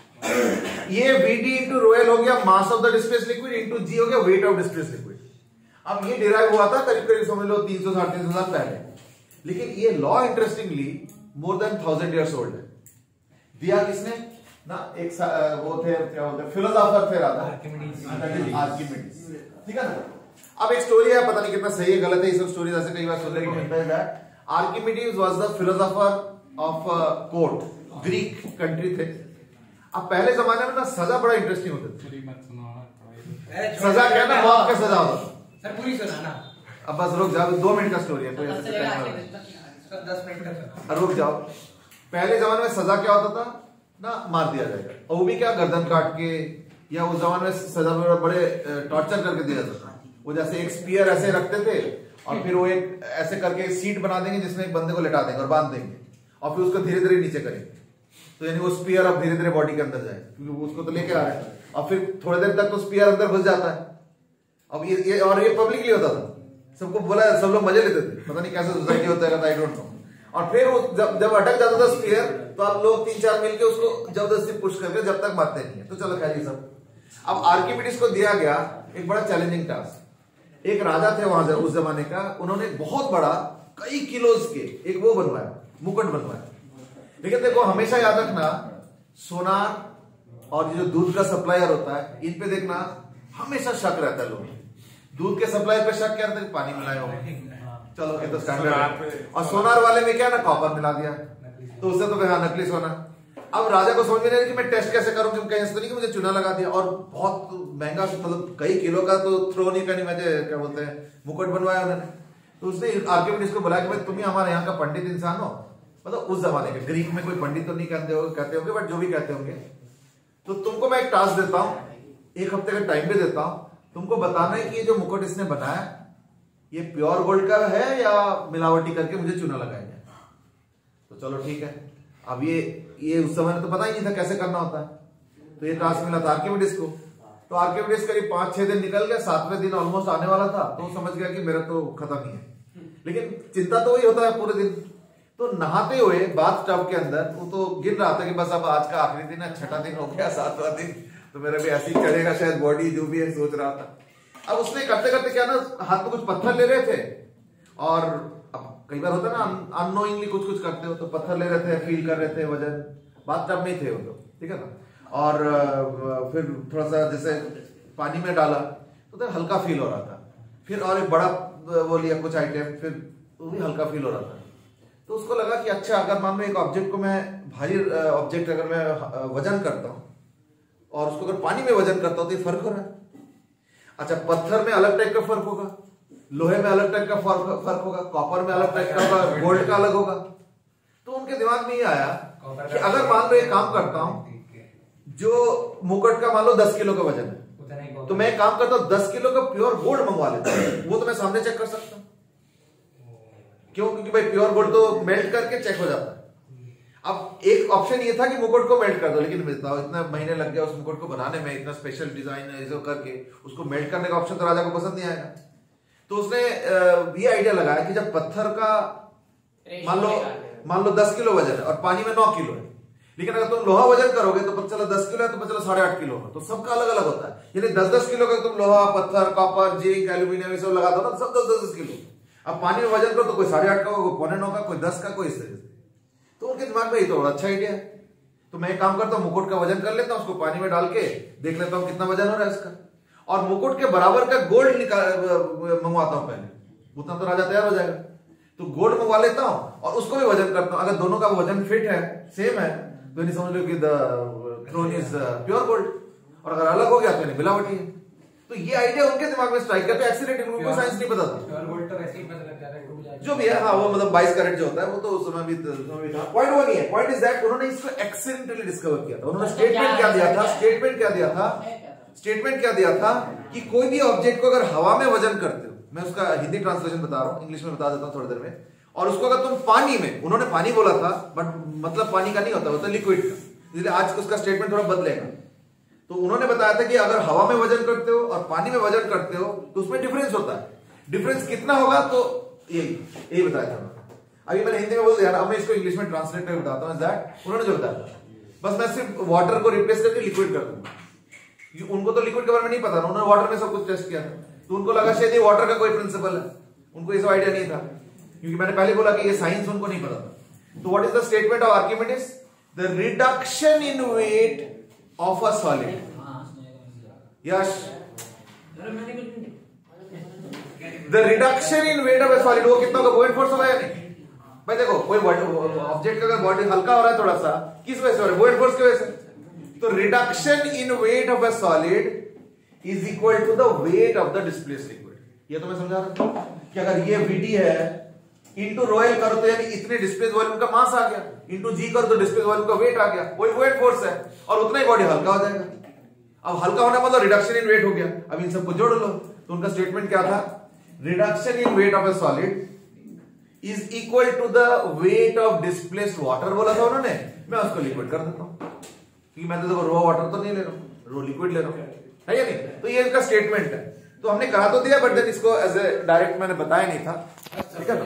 ये VD इंटू रोएल हो गया mass of the displaced liquid, into G हो गया वेट ऑफ डिस्प्लेस्ड लिक्विड. अब ये डिराइव हुआ था करीब करीब समझ लो 300-350 साल पहले. लेकिन ये law interestingly more than 1000 years old है. दिया किसने ना? एक वो थे, क्या बोलते हैं, फिलोसोफर थे राजा आर्किमिडीज. ठीक है ना. अब एक स्टोरी है, पता नहीं कितना सही है गलत है, ये सब स्टोरी ऐसे कई बार सुनने को मिलता है. Archimedes was the philosopher of court, Greek country थे. अब पहले जमाने में ना सजा बड़ा इंटरेस्टिंग होता था. सजा क्या ना, मौत का सजा होता था. सर पूरी सुनाना. अब बस रुक जाओ, 2 मिनट का स्टोरी है, कोई ऐसे 10 मिनट का. रुक जाओ. पहले जमाने में सजा क्या होता था ना, मार दिया जाएगा, और वो भी क्या, गर्दन काट के, या उस जमाने में सजा में बड़े टॉर्चर करके दिया जाता था. वो जैसे एक स्पीयर ऐसे रखते थे, और फिर वो एक ऐसे करके सीट बना देंगे जिसमें एक बंदे को लेटा देंगे और बांध देंगे, और फिर उसको धीरे धीरे नीचे करेंगे. तो यानी वो स्पीयर अब धीरे धीरे बॉडी के अंदर जाए, क्योंकि उसको तो लेके आ रहे हैं. और फिर थोड़ी देर तक तो स्पीयर अंदर घुस जाता है. अब ये और ये पब्लिकली होता था, सबको बोला, सब लोग मजे लेते थे. पता नहीं कैसे सोसाइटी होता है, आई डोंट नो. और फिर वो जब अटक जाता था स्पीयर, तो आप लोग 3-4 मिलके उसको जबरदस्ती पुश करके जब तक मारते नहीं है. तो चलो खैर ये सब. अब आर्किमिडीज को दिया गया एक बड़ा चैलेंजिंग टास्क. एक राजा थे वहां उस जमाने का, उन्होंने बहुत बड़ा कई किलोज के एक वो बनवाया, मुकुट बनवाया. लेकिन देखो हमेशा याद रखना, सोनार और ये जो दूध का सप्लायर होता है, इन पे देखना हमेशा शक रहता है. लोग दूध के सप्लाई पे शक क्या रहता है, पानी मिलाया हो, चलो ये तो स्टैंडर्ड है. और सोनार वाले में क्या ना, कॉपर मिला दिया, तो उससे तो हाँ नकली सोना. अब राजा को समझ में नहीं आया कि मैं टेस्ट कैसे करूं, क्योंकि कहीं तो नहीं कि मुझे चूना लगा दिया, और बहुत महंगा, मतलब कई किलो का तो थ्रो नहीं करनी, मुझे क्या बोलते हैं, मुकुट बनवाया उन्होंने. तो उसने आर्किमिडीज को बुलाया कि भाई तुम ही हमारे यहाँ का पंडित इंसान हो, मतलब उस जमाने के, ग्रीक में कोई पंडित तो नहीं कहते होंगे, बट जो भी कहते होंगे. तो तुमको मैं एक टास्क देता हूं, 1 हफ्ते का टाइम भी देता हूं, तुमको बताना है कि ये जो मुकुट इसने बनाया, ये प्योर गोल्ड का है या मिलावटी करके मुझे चूना लगाएंगे. तो चलो ठीक है. अब ये उस समय तो पता ही नहीं था कैसे करना होता है. तो ये टास्क मिला था आर्किमिडीज को. तो आर्किमिडीज करीब 5-6 दिन निकल गया, 7वें दिन ऑलमोस्ट आने वाला था, तो समझ गया कि मेरा तो खत्म ही है. लेकिन चिंता तो वही होता है पूरे दिन. तो नहाते हुए बाथ टब के अंदर वो तो गिन रहा था कि बस अब आज का आखिरी दिन है, 6ठा दिन हो गया, 7वां दिन, तो मेरा भी ऐसे ही चढ़ेगा शायद बॉडी, जो भी है सोच रहा था. अब उसने करते करते क्या ना, हाथ में कुछ पत्थर ले रहे थे, और अब कई बार होता है ना अननोइंगली कुछ करते हो, तो पत्थर ले रहे थे, फील कर रहे थे वजन. बाथ टब में थे वो तो, ठीक है ना. और फिर थोड़ा सा जैसे पानी में डाला तो हल्का फील हो रहा था. फिर और एक बड़ा वो लिया कुछ आइटम, फिर वो भी हल्का फील हो रहा था. तो उसको लगा कि अच्छा अगर मान लो एक ऑब्जेक्ट को मैं भारी ऑब्जेक्ट अगर मैं वजन करता हूं और उसको अगर पानी में वजन करता हूं तो ये फर्क हो रहा है। अच्छा, पत्थर में अलग टाइप का फर्क होगा, लोहे में अलग टाइप का फर्क होगा, कॉपर में अलग टाइप का होगा, गोल्ड का अलग होगा। तो उनके दिमाग में ये आया कि अगर मान लो एक काम करता हूं, जो मुकुट का मान लो 10 किलो का वजन है, तो मैं एक काम करता हूं 10 किलो का प्योर गोल्ड मंगवा लेता हूं। वो तो मैं सामने चेक कर सकता हूं। क्यों? क्योंकि भाई प्योर गोल्ड तो मेल्ट करके चेक हो जाता है। अब एक ऑप्शन ये था कि मुकुट को मेल्ट कर दो, लेकिन इतना महीने लग गया उस मुकुट को बनाने में, इतना स्पेशल डिजाइन करके उसको मेल्ट करने का ऑप्शन तो राजा को पसंद नहीं आएगा। तो उसने ये आइडिया लगाया कि जब पत्थर का मान लो 10 किलो वजन है और पानी में 9 किलो है, लेकिन अगर तुम लोहा वजन करोगे तो पता चला 10 किलो है तो पता चला 8.5 किलो है। तो सबका अलग अलग होता है, यानी 10-10 किलो का तुम लोहा, पत्थर, कॉपर, जिंक, एल्यूमिनियम ये सब लगा दो ना, सब 10-10 किलो। अब पानी में वजन करो तो कोई 8.5 का, कोई 8.25 का, कोई 10 का, कोई इस तरह से। तो उनके दिमाग में ये तो बड़ा अच्छा आइडिया है। तो मैं एक काम करता हूं, मुकुट का वजन कर लेता हूं, उसको पानी में डाल के देख लेता हूं कितना वजन हो रहा है इसका, और मुकुट के बराबर का गोल्ड मंगवाता हूं पहले, उतना तो राजा तैयार हो जाएगा। तो गोल्ड मंगवा लेता हूं और उसको भी वजन करता हूं। अगर दोनों का वजन फिट है, सेम है, तो नहीं समझ लो कि the throne is pure gold, और अगर अलग हो गया तो मिलावटी है। तो ये आइडिया उनके दिमाग में स्ट्राइक करते एक्सीडेंट, उनको साइंस नहीं पता था जो भी है। हाँ, वो मतलब 22 कैरेट जो होता है वो तो उस समय भी था। पॉइंट वो नहीं है, पॉइंट इज दैट उन्होंने इसको एक्सीडेंटली डिस्कवर किया था। उन्होंने स्टेटमेंट क्या दिया था कि कोई भी ऑब्जेक्ट को अगर हवा में वजन करते हो, मैं उसका हिंदी ट्रांसलेशन बता रहा हूं, इंग्लिश में बता देता हूं थोड़ी देर में, और उसको अगर तुम पानी में, उन्होंने पानी बोला था बट मतलब पानी का नहीं होता, होता लिक्विड का, इसलिए आज उसका स्टेटमेंट थोड़ा बदलेगा। तो उन्होंने बताया था कि अगर हवा में वजन करते हो और पानी में वजन करते हो तो उसमें डिफरेंस होता है। डिफरेंस कितना होगा, तो यही बताया था। अभी मैंने हिंदी में बोल दिया ना, अब मैं इसको इंग्लिश में ट्रांसलेट करके बताता हूं। दैट उन्होंने जो बताया था, बस मैं सिर्फ वाटर को रिप्लेस करके लिक्विड कर दूंगा। उनको तो लिक्विड के बारे में नहीं पता ना, उन्होंने वाटर में सब कुछ टेस्ट किया था, तो उनको लगा शायद ये वाटर का कोई प्रिंसिपल है, उनको ये सब आइडिया नहीं था, क्योंकि मैंने पहले बोला कि ये साइंस उनको नहीं पता था। तो what is the statement of Archimedes? The reduction in weight of a solid. Yes, the reduction in weight of a solid, वो कितना होगा? बुओयंट फोर्स होगा या नहीं? भाई देखो, कोई ऑब्जेक्ट का अगर बॉडी हल्का हो रहा है थोड़ा सा, किस वजह से हो रहा है? बुओयंट फोर्स की वजह से। तो reduction in weight of a solid is equal to the weight of the displaced liquid. ये तो मैं समझा रहा था कि अगर ये VT है, इंटू रोएल करो तो यानी इतने डिस्प्लेस वॉल्यूम का मास आ गया, इंटू जी करो तो डिस्प्लेस वॉल्यूम का वेट आ गया, वही बुओयंट फोर्स है, और उतना ही बॉडी हल्का हो जाएगा। अब हल्का होना मतलब रिडक्शन इन वेट हो गया। अब इन सबको जोड़ लो, तो उनका स्टेटमेंट क्या था? Reduction in weight of a solid is equal to the weight of displaced water बोला था उन्होंने, मैं उसको लिक्विड कर देता हूं, क्योंकि मैं तो देखो रो वाटर तो नहीं ले रहा हूं, रो लिक्विड ले रहा हूं, है या नहीं? तो ये इसका स्टेटमेंट है। तो हमने करा तो दिया, बट देन इसको एज ए डायरेक्ट मैंने बताया नहीं था, ठीक है ना?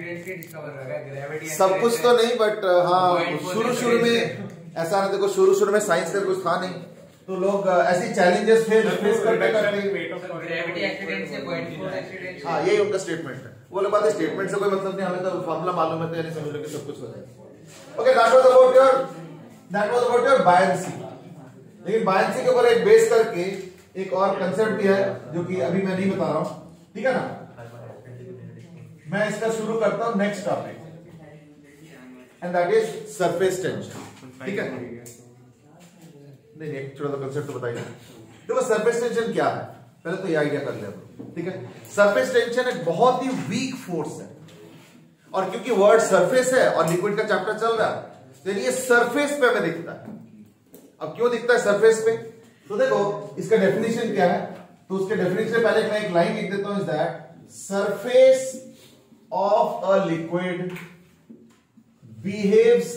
सब कुछ तो नहीं, बट हाँ शुरू में ऐसा ना, देखो शुरू में साइंस का कुछ था नहीं, तो लोग ऐसी चैलेंजेस फेस करते ग्रेविटी एक्सीडेंट से पॉइंट फोर्स एक्सीडेंट। हाँ, यही उनका स्टेटमेंट है। वो लोग बात है, स्टेटमेंट से कोई मतलब नहीं, हमें तो फॉर्मूला मालूम है, तो यानी समझ लो कि सब कुछ हो जाएगा। Okay, that was about your buoyancy. लेकिन बायंसी के ऊपर एक बेस करके एक और कंसेप्ट भी है जो कि अभी मैं नहीं बता रहा हूं, ठीक है ना? मैं इसका शुरू करता हूं next topic, and that is surface tension, ठीक है? नहीं, एक छोटा सा कंसेप्ट तो बताइए। देखो सरफेस टेंशन क्या है, पहले तो ये आइडिया कर ले, ठीक है? सरफेस टेंशन एक बहुत ही वीक फोर्स है, और क्योंकि वर्ड सरफेस है और लिक्विड का चैप्टर चल रहा है, तो ये सरफेस पे हमें दिखता है। अब क्यों दिखता है सरफेस पे? तो देखो इसका डेफिनेशन क्या है, तो उसके डेफिनेशन से पहले मैं एक लाइन लिख देता हूं, is that surface of a liquid behaves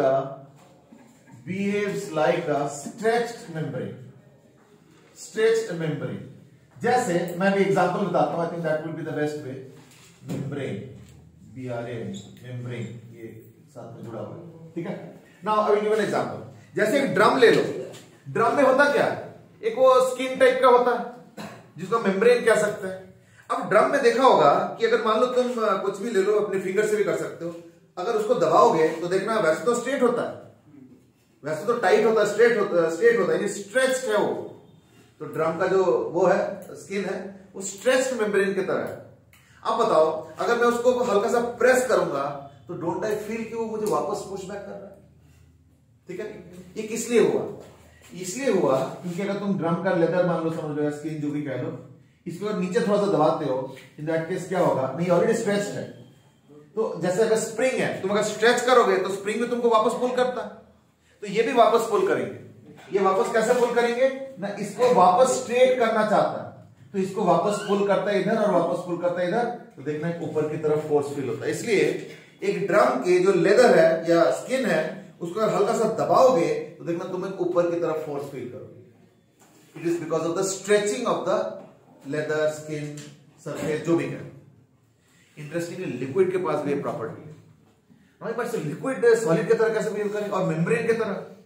like a stretched membrane. Stretched membrane. जैसे मैं भी एग्जांपल बताता हूं, I think that will be the best way. Membrane, BRAN, membrane, ये साथ में जुड़ा हुआ है, ठीक है? Now I will give an example. जैसे एक ड्रम ले लो, ड्रम में होता क्या है? एक वो स्किन टाइप का होता है जिसको मेम्ब्रेन कह सकते हैं। अब ड्रम में देखा होगा कि अगर मान लो तुम कुछ भी ले लो, अपने फिंगर से भी कर सकते हो, अगर उसको दबाओगे तो देखना वैसे तो स्ट्रेट होता है, वैसे तो टाइट होता है, स्ट्रेट होता है, ये स्ट्रेच्ड है वो। तो ड्रम का जो वो है स्किन है, वो स्ट्रेच्ड मेम्ब्रेन की तरह है। अब बताओ, अगर मैं उसको हल्का सा प्रेस करूंगा तो डोंट आई फील कि वो मुझे वापस पुश बैक कर रहा है? ठीक है, ये किस लिए हुआ? इसलिए हुआ क्योंकि अगर तुम ड्रम का लेदर मान लो, समझ लो, या स्किन जो भी कह लो, इसको अगर नीचे थोड़ा सा दबाते हो, इन दैट केस क्या होगा, नहीं ऑलरेडी स्ट्रेच्ड है, तो जैसे अगर स्प्रिंग है, तुम अगर स्ट्रेच करोगे तो स्प्रिंग में तुमको वापस पुल करता है, तो ये भी वापस पुल करेंगे। ये वापस कैसे पुल करेंगे ना, इसको वापस स्ट्रेट करना चाहता है तो इसको वापस पुल करता है इधर और वापस पुल करता है इधर, तो देखना ऊपर की तरफ फोर्स फील होता है। इसलिए एक ड्रम के जो लेदर है या स्किन है, उसको अगर हल्का सा दबाओगे तो देखना तुम्हें ऊपर की तरफ फोर्स फील करोगे। It is because of the stretching of the leather, skin, surface, जो भी है। इंटरेस्टिंगली लिक्विड के पास भी ये प्रॉपर्टी है। हमारे पास लिक्विड सॉलिड की तरह कैसे बिहेव करेंगे, और मेम्ब्रेन की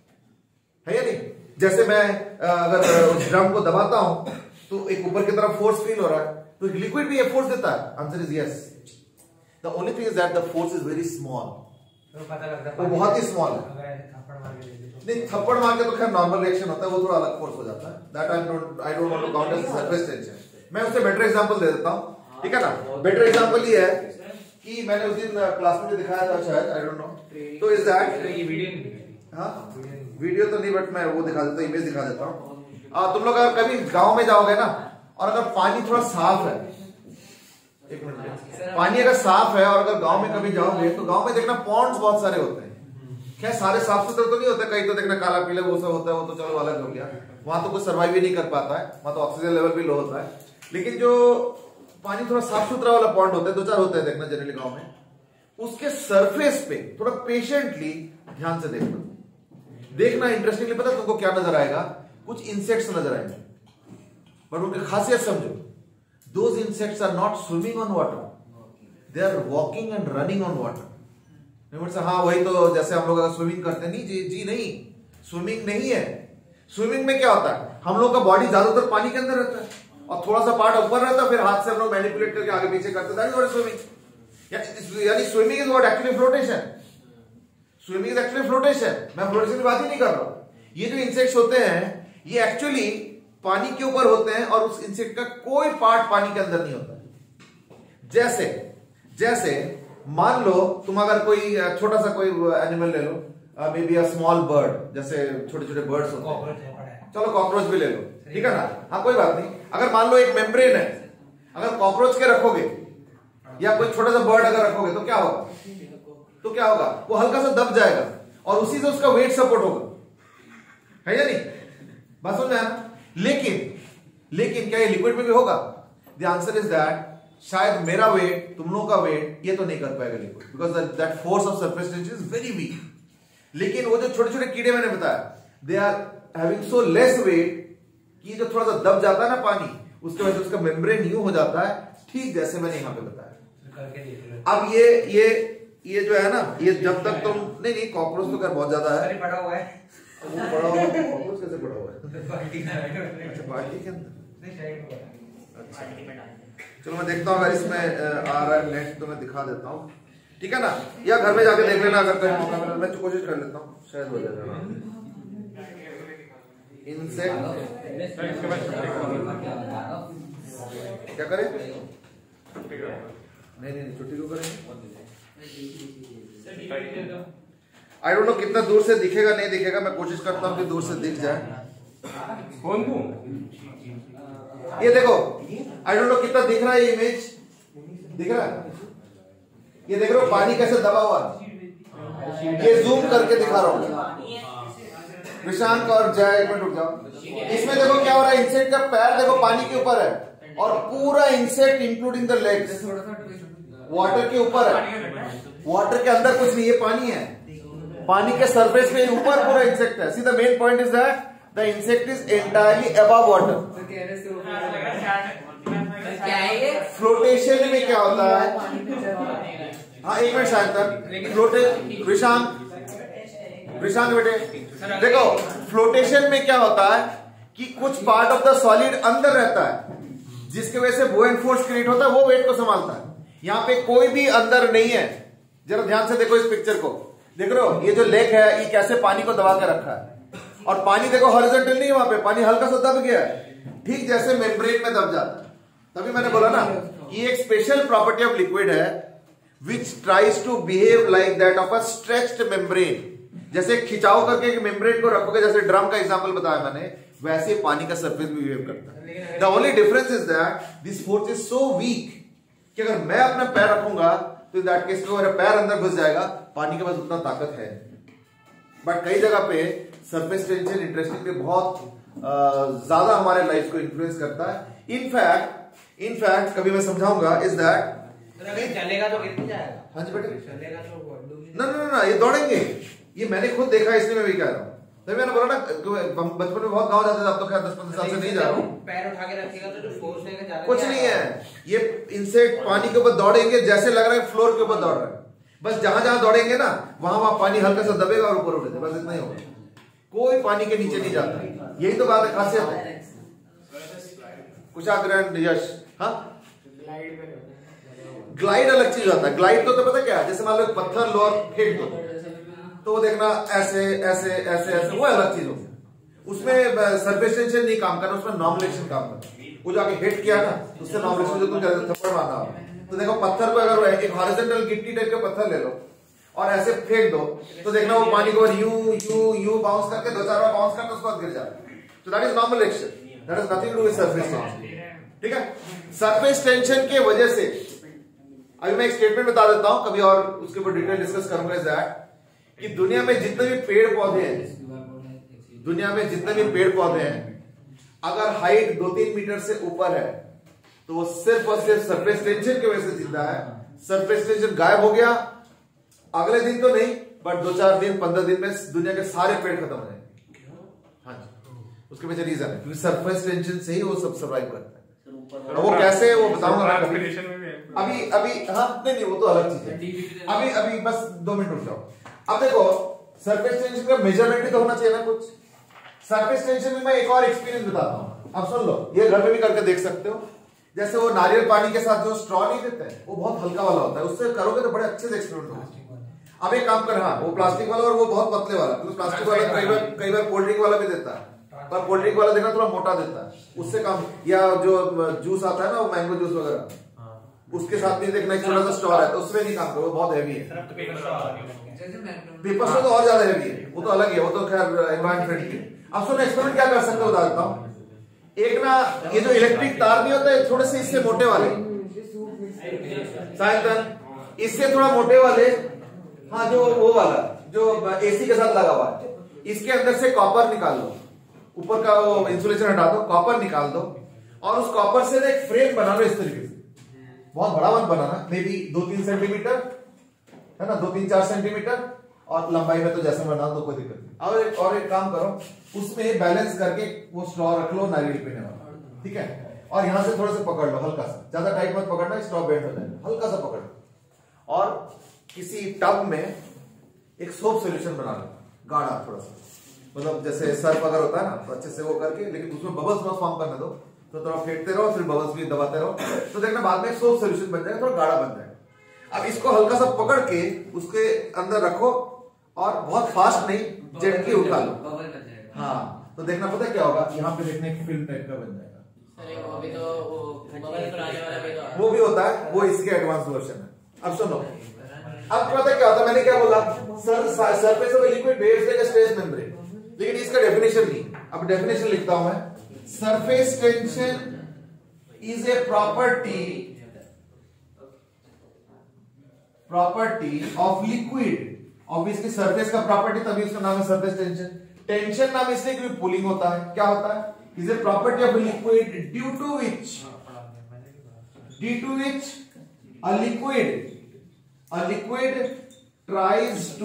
तरह है या नहीं? जैसे मैं अगर उस ड्रम को दबाता हूं तो एक ऊपर की तरफ फोर्स फील हो रहा है, तो लिक्विड भी ये फोर्स देता है। Answer is yes. The only thing is that the force is very small, तो पता लगता है वो बहुत ही स्मॉल है। अगर थप्पड़ मार के दे दे तो नहीं, थप्पड़ मार के तो खैर नॉर्मल रिएक्शन होता है, वो थोड़ा अलग फोर्स हो जाता है। That I don't want to count as surface tension. मैं उससे बेटर एग्जांपल दे देता हूं, ठीक है ना। बेटर एग्जांपल ये है कि मैंने उस दिन क्लास में दिखाया था शायद, आई डोंट नो, तो इज दैट ये वीडियो, हाँ वीडियो तो नहीं, बट मैं वो दिखा देता हूं, इमेज दिखा देता हूं। तुम लोग अगर कभी गांव में जाओगे ना, और अगर पानी थोड़ा साफ है, एक मिनट, पानी अगर साफ है और अगर गांव में कभी जाओगे तो गांव में देखना पॉन्ड्स बहुत सारे होते हैं। क्या सारे साफ सुथरे तो नहीं होते, कहीं तो देखना काला पीला वो सब होता है, वो तो चलो अलग हो गया, वहां तो कुछ सर्वाइव ही नहीं कर पाता है, वहां तो ऑक्सीजन लेवल भी लो होता है। लेकिन जो पानी थोड़ा साफ सुथरा वाला पॉन्ड होता है, दो चार होते हैं देखना जनरली गांव में, उसके सरफेस पे थोड़ा पेशेंटली ध्यान से देखना इंटरेस्टिंगली पता तुमको क्या नजर आएगा, कुछ इंसेक्ट्स नजर आएंगे, बट उनकी खासियत समझो। Those insects are not swimming on water, they are walking and running on water. हाँ वही तो जैसे हम लोग अगर स्विमिंग करते हैं, नहीं जी नहीं, स्विमिंग नहीं है। स्विमिंग में क्या होता है, हम लोग का बॉडी ज्यादातर पानी के अंदर रहता है और थोड़ा सा पार्ट ऊपर रहता है, फिर हाथ से हम लोग मैनिपुलेट करके आगे पीछे करते हैं, स्विमिंग। यानी swimming is what actually flotation. Swimming is actually flotation. मैं फ्लोटेशन की बात ही नहीं कर रहा हूं। ये जो इंसेक्ट्स होते हैं ये एक्चुअली पानी के ऊपर होते हैं और उस इंसेक्ट का कोई पार्ट पानी के अंदर नहीं होता। जैसे मान लो तुम अगर कोई छोटा सा कोई एनिमल ले लो, maybe a small bird, जैसे छोटे छोटे बर्ड्स होते हैं, चलो कॉकरोच भी ले लो, ठीक है ना, हाँ कोई बात नहीं। अगर मान लो एक मेम्ब्रेन है, अगर कॉकरोच के रखोगे या कोई छोटा सा बर्ड अगर रखोगे तो क्या होगा, वो हल्का सा दब जाएगा और उसी से उसका वेट सपोर्ट होगा, है या नहीं? बात समझ में आया? लेकिन क्या ये लिक्विड में भी होगा? द आंसर इज दैट शायद मेरा वेट, तुम लोगों का वेट ये तो नहीं कर पाएगा liquid, because that force of surface tension is very weak. लेकिन वो जो छोटे छोटे कीड़े मैंने बताया, they are having so less weight कि जो थोड़ा सा दब जाता है ना पानी, उसके वजह से उसका मेम्ब्रेन यूं हो जाता है, ठीक जैसे मैंने यहां पे बताया। अब ये जो है ना, ये जब तक तुम नहीं कॉकरोच तो कर बहुत ज्यादा है, बड़ा हुआ है, वो बड़ा हुआ है, कॉकरोच कैसे बड़ा हुआ है? अच्छा बाल्टी के अंदर, चलो मैं देखता हूँ अगर इसमें आ रहा है नेट तो मैं दिखा देता हूँ, ठीक है ना, या घर में जाके देख लेना अगर कहीं मौका मिला, मैं कोशिश कर लेता हूँ, शायद हो जाएगा। इंसेक्ट क्या करें? नहीं छुट्टी क्यों करें? आई डोंट नो कितना दूर से दिखेगा नहीं दिखेगा, मैं कोशिश करता हूँ कि दूर से दिख जाए। ये देखो, आई डोंट नो कितना दिख रहा है, ये इमेज दिख रहा है? ये देख रहे हो पानी कैसे दबा हुआ है, ये जूम करके दिखा रहा हूं। विशांक और जय एक मिनट रुक जाओ। इसमें देखो क्या हो रहा है, इंसेक्ट का पैर देखो पानी के ऊपर है और पूरा insect including the legs water के ऊपर है, वाटर के अंदर कुछ नहीं, ये पानी है, पानी के सरफेस पे ऊपर पूरा इंसेक्ट है। See the main point is that the insect is entirely above water. Flotation में क्या होता है? हाँ एक मिनट शायद तक विशांक बेटे देखो, फ्लोटेशन में क्या होता है कि कुछ पार्ट ऑफ द सॉलिड अंदर रहता है, जिसकी वजह से बुओयंट फोर्स क्रिएट होता है, वो वेट को संभालता है। यहाँ पे कोई भी अंदर नहीं है, जरा ध्यान से देखो इस पिक्चर को, देख रहे हो ये जो लेक है ये कैसे पानी को दबा के रखा है, और पानी देखो हॉरिजॉन्टल नहीं है, वहां पे पानी हल्का सा दब गया है, ठीक जैसे मेम्ब्रेन में दब जाता है। तभी मैंने बोला ना कि एक स्पेशल प्रॉपर्टी ऑफ लिक्विड है, which tries to behave like that of a stretched membrane. जैसे खिंचाव करके एक मेम्ब्रेन को रखोगे, जैसे ड्रम का एग्जांपल बताया मैंने, वैसे पानी का सरफेस भी बिहेव करता है। The only difference is that this force is so weak कि अगर मैं अपना पैर रखूंगा तो इन दैट केस में मेरा पैर अंदर घुस जाएगा, पानी के पास उतना ताकत है। बट कई जगह पे सरफेस टेंशन इंटरेस्टिंगली बहुत ज्यादा हमारे लाइफ को इन्फ्लुएंस करता है। इनफैक्ट कभी मैं समझाऊंगा इज दैट चलेगा तो गिर जाएगा। हाँ जी बेटे, चलेगा तो ना ये दौड़ेंगे, ये मैंने खुद देखा, इसलिए मैं भी कह रहा हूँ। तो मैंने बोला ना, बचपन में बहुत गाँव जाते थे, अब तो खैर 10-15 साल से नहीं जा रहा हूँ। पैर उठा के रखेगा तो जो फोर्स लेके जा रहा है कुछ नहीं है, ये इनसे पानी के ऊपर दौड़ेंगे, जैसे लग रहा है फ्लोर के ऊपर दौड़ रहे हैं। बस जहां जहां दौड़ेंगे ना, वहां पानी हल्का सा दबेगा और ऊपर उठेगा, बस इतना ही होगा। कोई पानी के नीचे नहीं जाता। यही तो बात है, खासियत है। कुशाग्रहण यश, हाँ ग्लाइड अलग चीज होता है। ग्लाइड तो पता क्या है, जैसे मान लो एक पत्थर लो और फेंक दो, तो वो देखना ऐसे ऐसे ऐसे ऐसे, वो अलग चीज होती है। उसमें सरफेस टेंशन नहीं काम करना, उसमें नॉर्मलेशन काम करना। वो जाके हिट किया ना, उससे नॉर्मलेशन, जो तुम थप्पड़ मारना हो, तो देखो पत्थर को अगर एक हॉरिजॉन्टल गिट्टी टाइप का पत्थर ले लो और ऐसे फेंक दो, तो देखना वो पानी को यूं बाउंस करके 2-4 बार बाउंस करके उसके बाद गिर जाता है। तो that is normal action, that is nothing to do with surface tension. ठीक है, सरफेस टेंशन के वजह से अभी मैं एक स्टेटमेंट बता देता हूं, कभी और उसके ऊपर डिटेल डिस्कस करूंगा, इज दैट कि दुनिया में जितने भी पेड़ पौधे हैं, दुनिया में जितने भी पेड़ पौधे हैं, अगर हाइट 2-3 मीटर से ऊपर है तो वो सिर्फ और सिर्फ सरफेस टेंशन की वजह से जिंदा है। सरफेस टेंशन गायब हो गया, अगले दिन तो नहीं, बट 2-4 दिन 15 दिन में दुनिया के सारे पेड़ खत्म हो जाएंगे। हाँ जी, उसके पीछे रीजन है, क्योंकि सरफेस टेंशन से ही वो सब सर्वाइव करता है। वो कैसे, वो बताऊंगा अभी हाँ नहीं वो तो अलग चीज है। अभी बस 2 मिनट रुक जाओ। अब देखो, सरफेस टेंशन का मेजरमेंट भी तो होना चाहिए ना कुछ। सरफेस टेंशन में मैं एक और एक्सपीरियंस बताता हूं, अब सुन लो, ये घर में भी करके देख सकते हो। जैसे वो नारियल पानी के साथ जो स्ट्रॉ नहीं देते हैं, वो बहुत हल्का वाला होता है, उससे करोगे तो बड़े अच्छे से एक्सपेरिमेंट होगा। अब एक काम कर, हाँ वो प्लास्टिक वाला और वो बहुत पतले वाला, क्योंकि प्लास्टिक वाला कई बार कोल्ड ड्रिंक वाला भी देता है, पर कोल्ड ड्रिंक वाला देखना थोड़ा मोटा देता है, उससे काम। या जो जूस आता है ना, वो मैंगो जूस वगैरह, उसके साथ नहीं देखना एक छोटा सा स्ट्रॉ है, तो उसमें नहीं काम करो, वो बहुत हैवी है। पेपर स्ट्रॉ तो और ज्यादा हैवी है, वो तो अलग है, वो तो खैर एनवायरमेंट फ्रेंडली। अब सुनो एक्सपेरिमेंट क्या कर सकते हो, बता देता हूँ। एक ना ये जो इलेक्ट्रिक तार नहीं होते, थोड़े से इससे मोटे वाले, शायद इससे थोड़ा मोटे वाले, हाँ जो वो वाला जो एसी के साथ लगा हुआ है, इसके अंदर से कॉपर निकाल लो, ऊपर का वो इंसुलेशन हटा दो, कॉपर निकाल दो, और उस कॉपर से एक फ्रेम बना लो इस तरीके से। बहुत बड़ा मत बनाना, मे बी 2-3 सेंटीमीटर है ना, 2-3-4 सेंटीमीटर, और लंबाई में तो जैसे बना दो कोई दिक्कत नहीं। और एक काम करो, उसमें बैलेंस करके वो स्ट्रॉ रख लो नारियल पीने वाला, ठीक है, और यहां से थोड़ा सा पकड़ लो, हल्का सा, ज्यादा टाइट मत पकड़ना, स्ट्रॉ बेंड हो जाएगा, हल्का सा पकड़ लो। और किसी टब में एक सोप सोल्यूशन बना लो, गाढ़ा थोड़ा सा, मतलब जैसे सर्फ अगर होता है ना, तो अच्छे से वो करके, लेकिन उसमें बबल्स मत फॉर्म करने दो, तो थोड़ा फेंटते रहो, फिर बबल्स भी दबाते रहो, तो देखना बाद में सोप सोल्यूशन बन जाएगा, थोड़ा गाढ़ा बन जाएगा। अब इसको हल्का सा पकड़ के उसके अंदर रखो, और बहुत फास्ट नहीं, जेंटली उठा लो, हाँ, तो देखना पता क्या होगा, यहाँ पे देखने एक फिल्म टाइप का बन जाएगा। वो भी होता है, वो इसके एडवांस वर्जन है। अब सुनो, अब पता क्या होता है, मैंने क्या बोला, surface of liquid based like a stress membrane, लेकिन इसका डेफिनेशन नहीं। अब डेफिनेशन लिखता हूं मैं, surface tension is a property of liquid. Obviously surface का प्रॉपर्टी, तभी उसका नाम है सरफेस टेंशन। टेंशन नाम इसलिए क्योंकि पुलिंग होता है। क्या होता है, is a property of liquid due to which a liquid tries to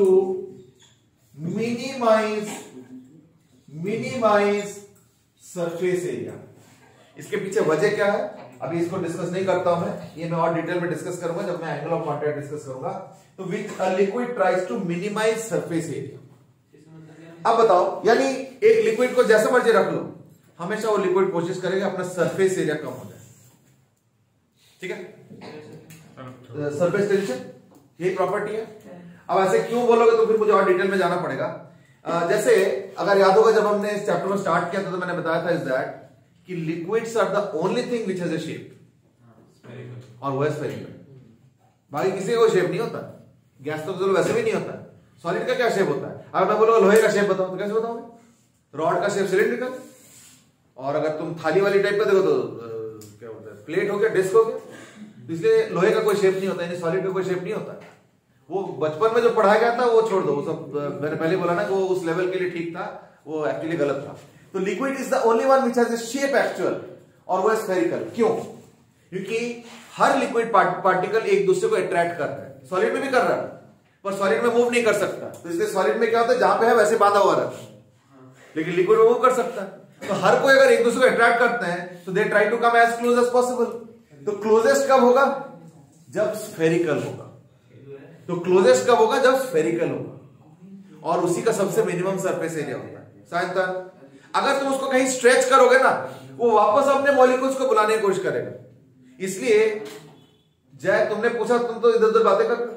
minimize surface area। इसके पीछे वजह क्या है, अभी इसको डिस्कस नहीं करता हूं मैं, ये मैं और डिटेल में डिस्कस करूंगा जब मैं एंगल ऑफ कॉन्टैक्ट डिस्कस करूंगा। तो which a liquid tries to minimize surface area. अब बताओ, यानी एक लिक्विड को जैसे मर्जी रख लो, हमेशा वो लिक्विड कोशिश करेगा अपना सरफेस एरिया कम हो जाए, ठीक है। सरफेस टेंशन यही प्रॉपर्टी है। अब ऐसे क्यों बोलोगे तो फिर मुझे और डिटेल में जाना पड़ेगा। जैसे अगर याद होगा, जब हमने इस चैप्टर में स्टार्ट किया था, तो मैंने बताया था इज दैट कि liquids are the only thing which has a shape, और वो है स्फेरिकल। बाकी किसी का कोई शेप नहीं होता। गैस तो चलो वैसे भी नहीं होता। सॉलिड का क्या शेप होता है? अगर मैं बोलूंगा लोहे का शेप बताओ तो कैसे बताओगे? रॉड का शेप सिलिंड्रिकल, और अगर तुम थाली वाली टाइप का देखो तो क्या होता है, प्लेट हो गया, डिस्क हो गया। इसलिए लोहे का कोई शेप नहीं होता, यानी सॉलिड का कोई शेप नहीं होता। वो बचपन में जो पढ़ाया गया था वो छोड़ दो, वो सब मैंने पहले बोला ना कि वो उस लेवल के लिए ठीक था, वो एक्चुअली गलत था। तो liquid is the only one which has a shape actual, और वो स्फेरिकल। क्यों? क्योंकि हर लिक्विड पार्टिकल एक दूसरे को अट्रैक्ट कर रहा है। सॉलिड में भी कर रहा है, पर सॉलिड में मूव नहीं कर सकता। तो इसलिए सॉलिड में क्या होता है, जहां पे है वैसे बांधा हुआ रहता है, लेकिन लिक्विड में मूव कर सकता है। तो हर कोई अगर एक दूसरे को अट्रैक्ट करते हैं तो they try to come as close as possible. तो क्लोजेस्ट कब होगा? जब स्फेरिकल होगा। तो क्लोजेस्ट कब होगा? जब स्फेरिकल होगा, और उसी का सबसे मिनिमम सरफेस एरिया होता है। सायंतन अगर तुम उसको कहीं स्ट्रेच करोगे ना, वो वापस अपने मॉलिक्यूल्स को बुलाने की कोशिश करेगा। इसलिए जय तुमने पूछा, तुम तो इधर उधर बातें कर।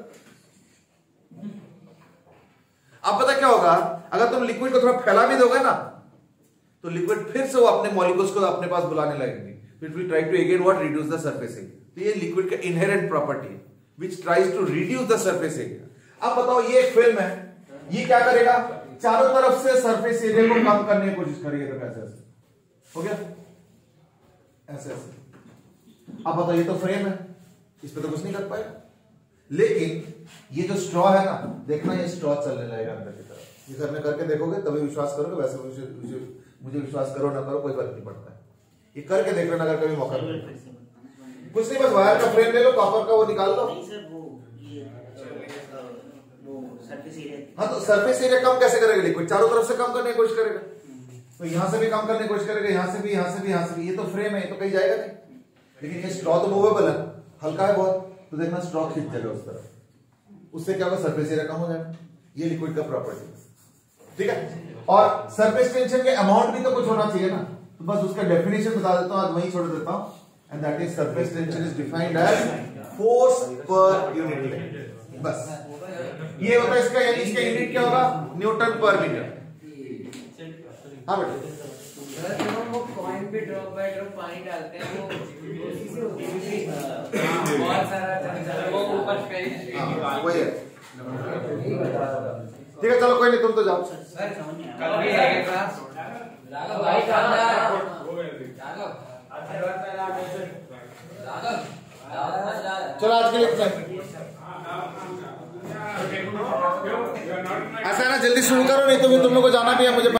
अब पता क्या होगा, अगर तुम लिक्विड को थोड़ा फैला भी दोगे ना, तो लिक्विड फिर से वो अपने मॉलिक्यूल्स को अपने पास बुलाने लगेंगे। It will try to again what, reduce the surface area. तो ये लिक्विड का इनहेरेंट प्रॉपर्टी है which tries to reduce the surface area. अब बताओ, ये एक फिल्म है, ये क्या करेगा? चारों तरफ से सरफेस एरिया को कम करने की कोशिश करेगी। तो कैसे ऐसे हो गया? ऐसे ऐसे। अब बताओ, ये तो फ्रेम है, इस पे तो कुछ नहीं कर पाएगा। लेकिन ये जो स्ट्रॉ है ना, देखना ये स्ट्रॉ चलने लगेगा अंदर की तरफ। ये घर में करके देखोगे तभी विश्वास करोगे, वैसे मुझे विश्वास करो ना करो कोई फर्क नहीं पड़ता है। ये करके देख लेना अगर कभी मौका मिले। कुछ नहीं, बस वायर का फ्रेम ले लो, कॉपर का वो निकाल लो। सरफेस एरिया, हाँ, तो सरफेस एरिया कम कैसे करेगा लिक्विड? चारों तरफ से कम करने की कोशिश करेगा। तो यहां से भी कम करने की कोशिश करेगा, यहां से भी, यहां से भी, यहां से भी। ये तो फ्रेम है, ये तो कहीं जाएगा नहीं। लेकिन ये स्ट्रॉ तो मूवेबल है, हल्का है बहुत, तो देखना स्ट्रॉ खींच जाएगा उस तरफ, उससे क्या होगा? सरफेस एरिया कम हो जाएगा। ये लिक्विड का प्रॉपर्टी, ठीक है। और सरफेस टेंशन के अमाउंट भी तो कुछ होना चाहिए ना, तो बस उसका डेफिनेशन बता देता हूं, आज वही छोड़ देता हूं। And that is surface tension is defined as force per unit length. बस ये होता है इसका, यानी इसका यूनिट क्या होगा? न्यूटन पर मीटर। हाँ बेटा, जब हम वो कॉइन पे ड्रॉप बाय ड्रॉप पानी डालते हैं, वो उसी से होती है, बहुत सारा वो ऊपर पे। हाँ वही है, ठीक है। चलो कोई नहीं, तुम तो जाओ। कल भी है क्लास, भाई चलो आज के लिए ऐसा है ना, जल्दी शुरू करो, नहीं तो फिर तुम लोग को जाना भी है। मुझे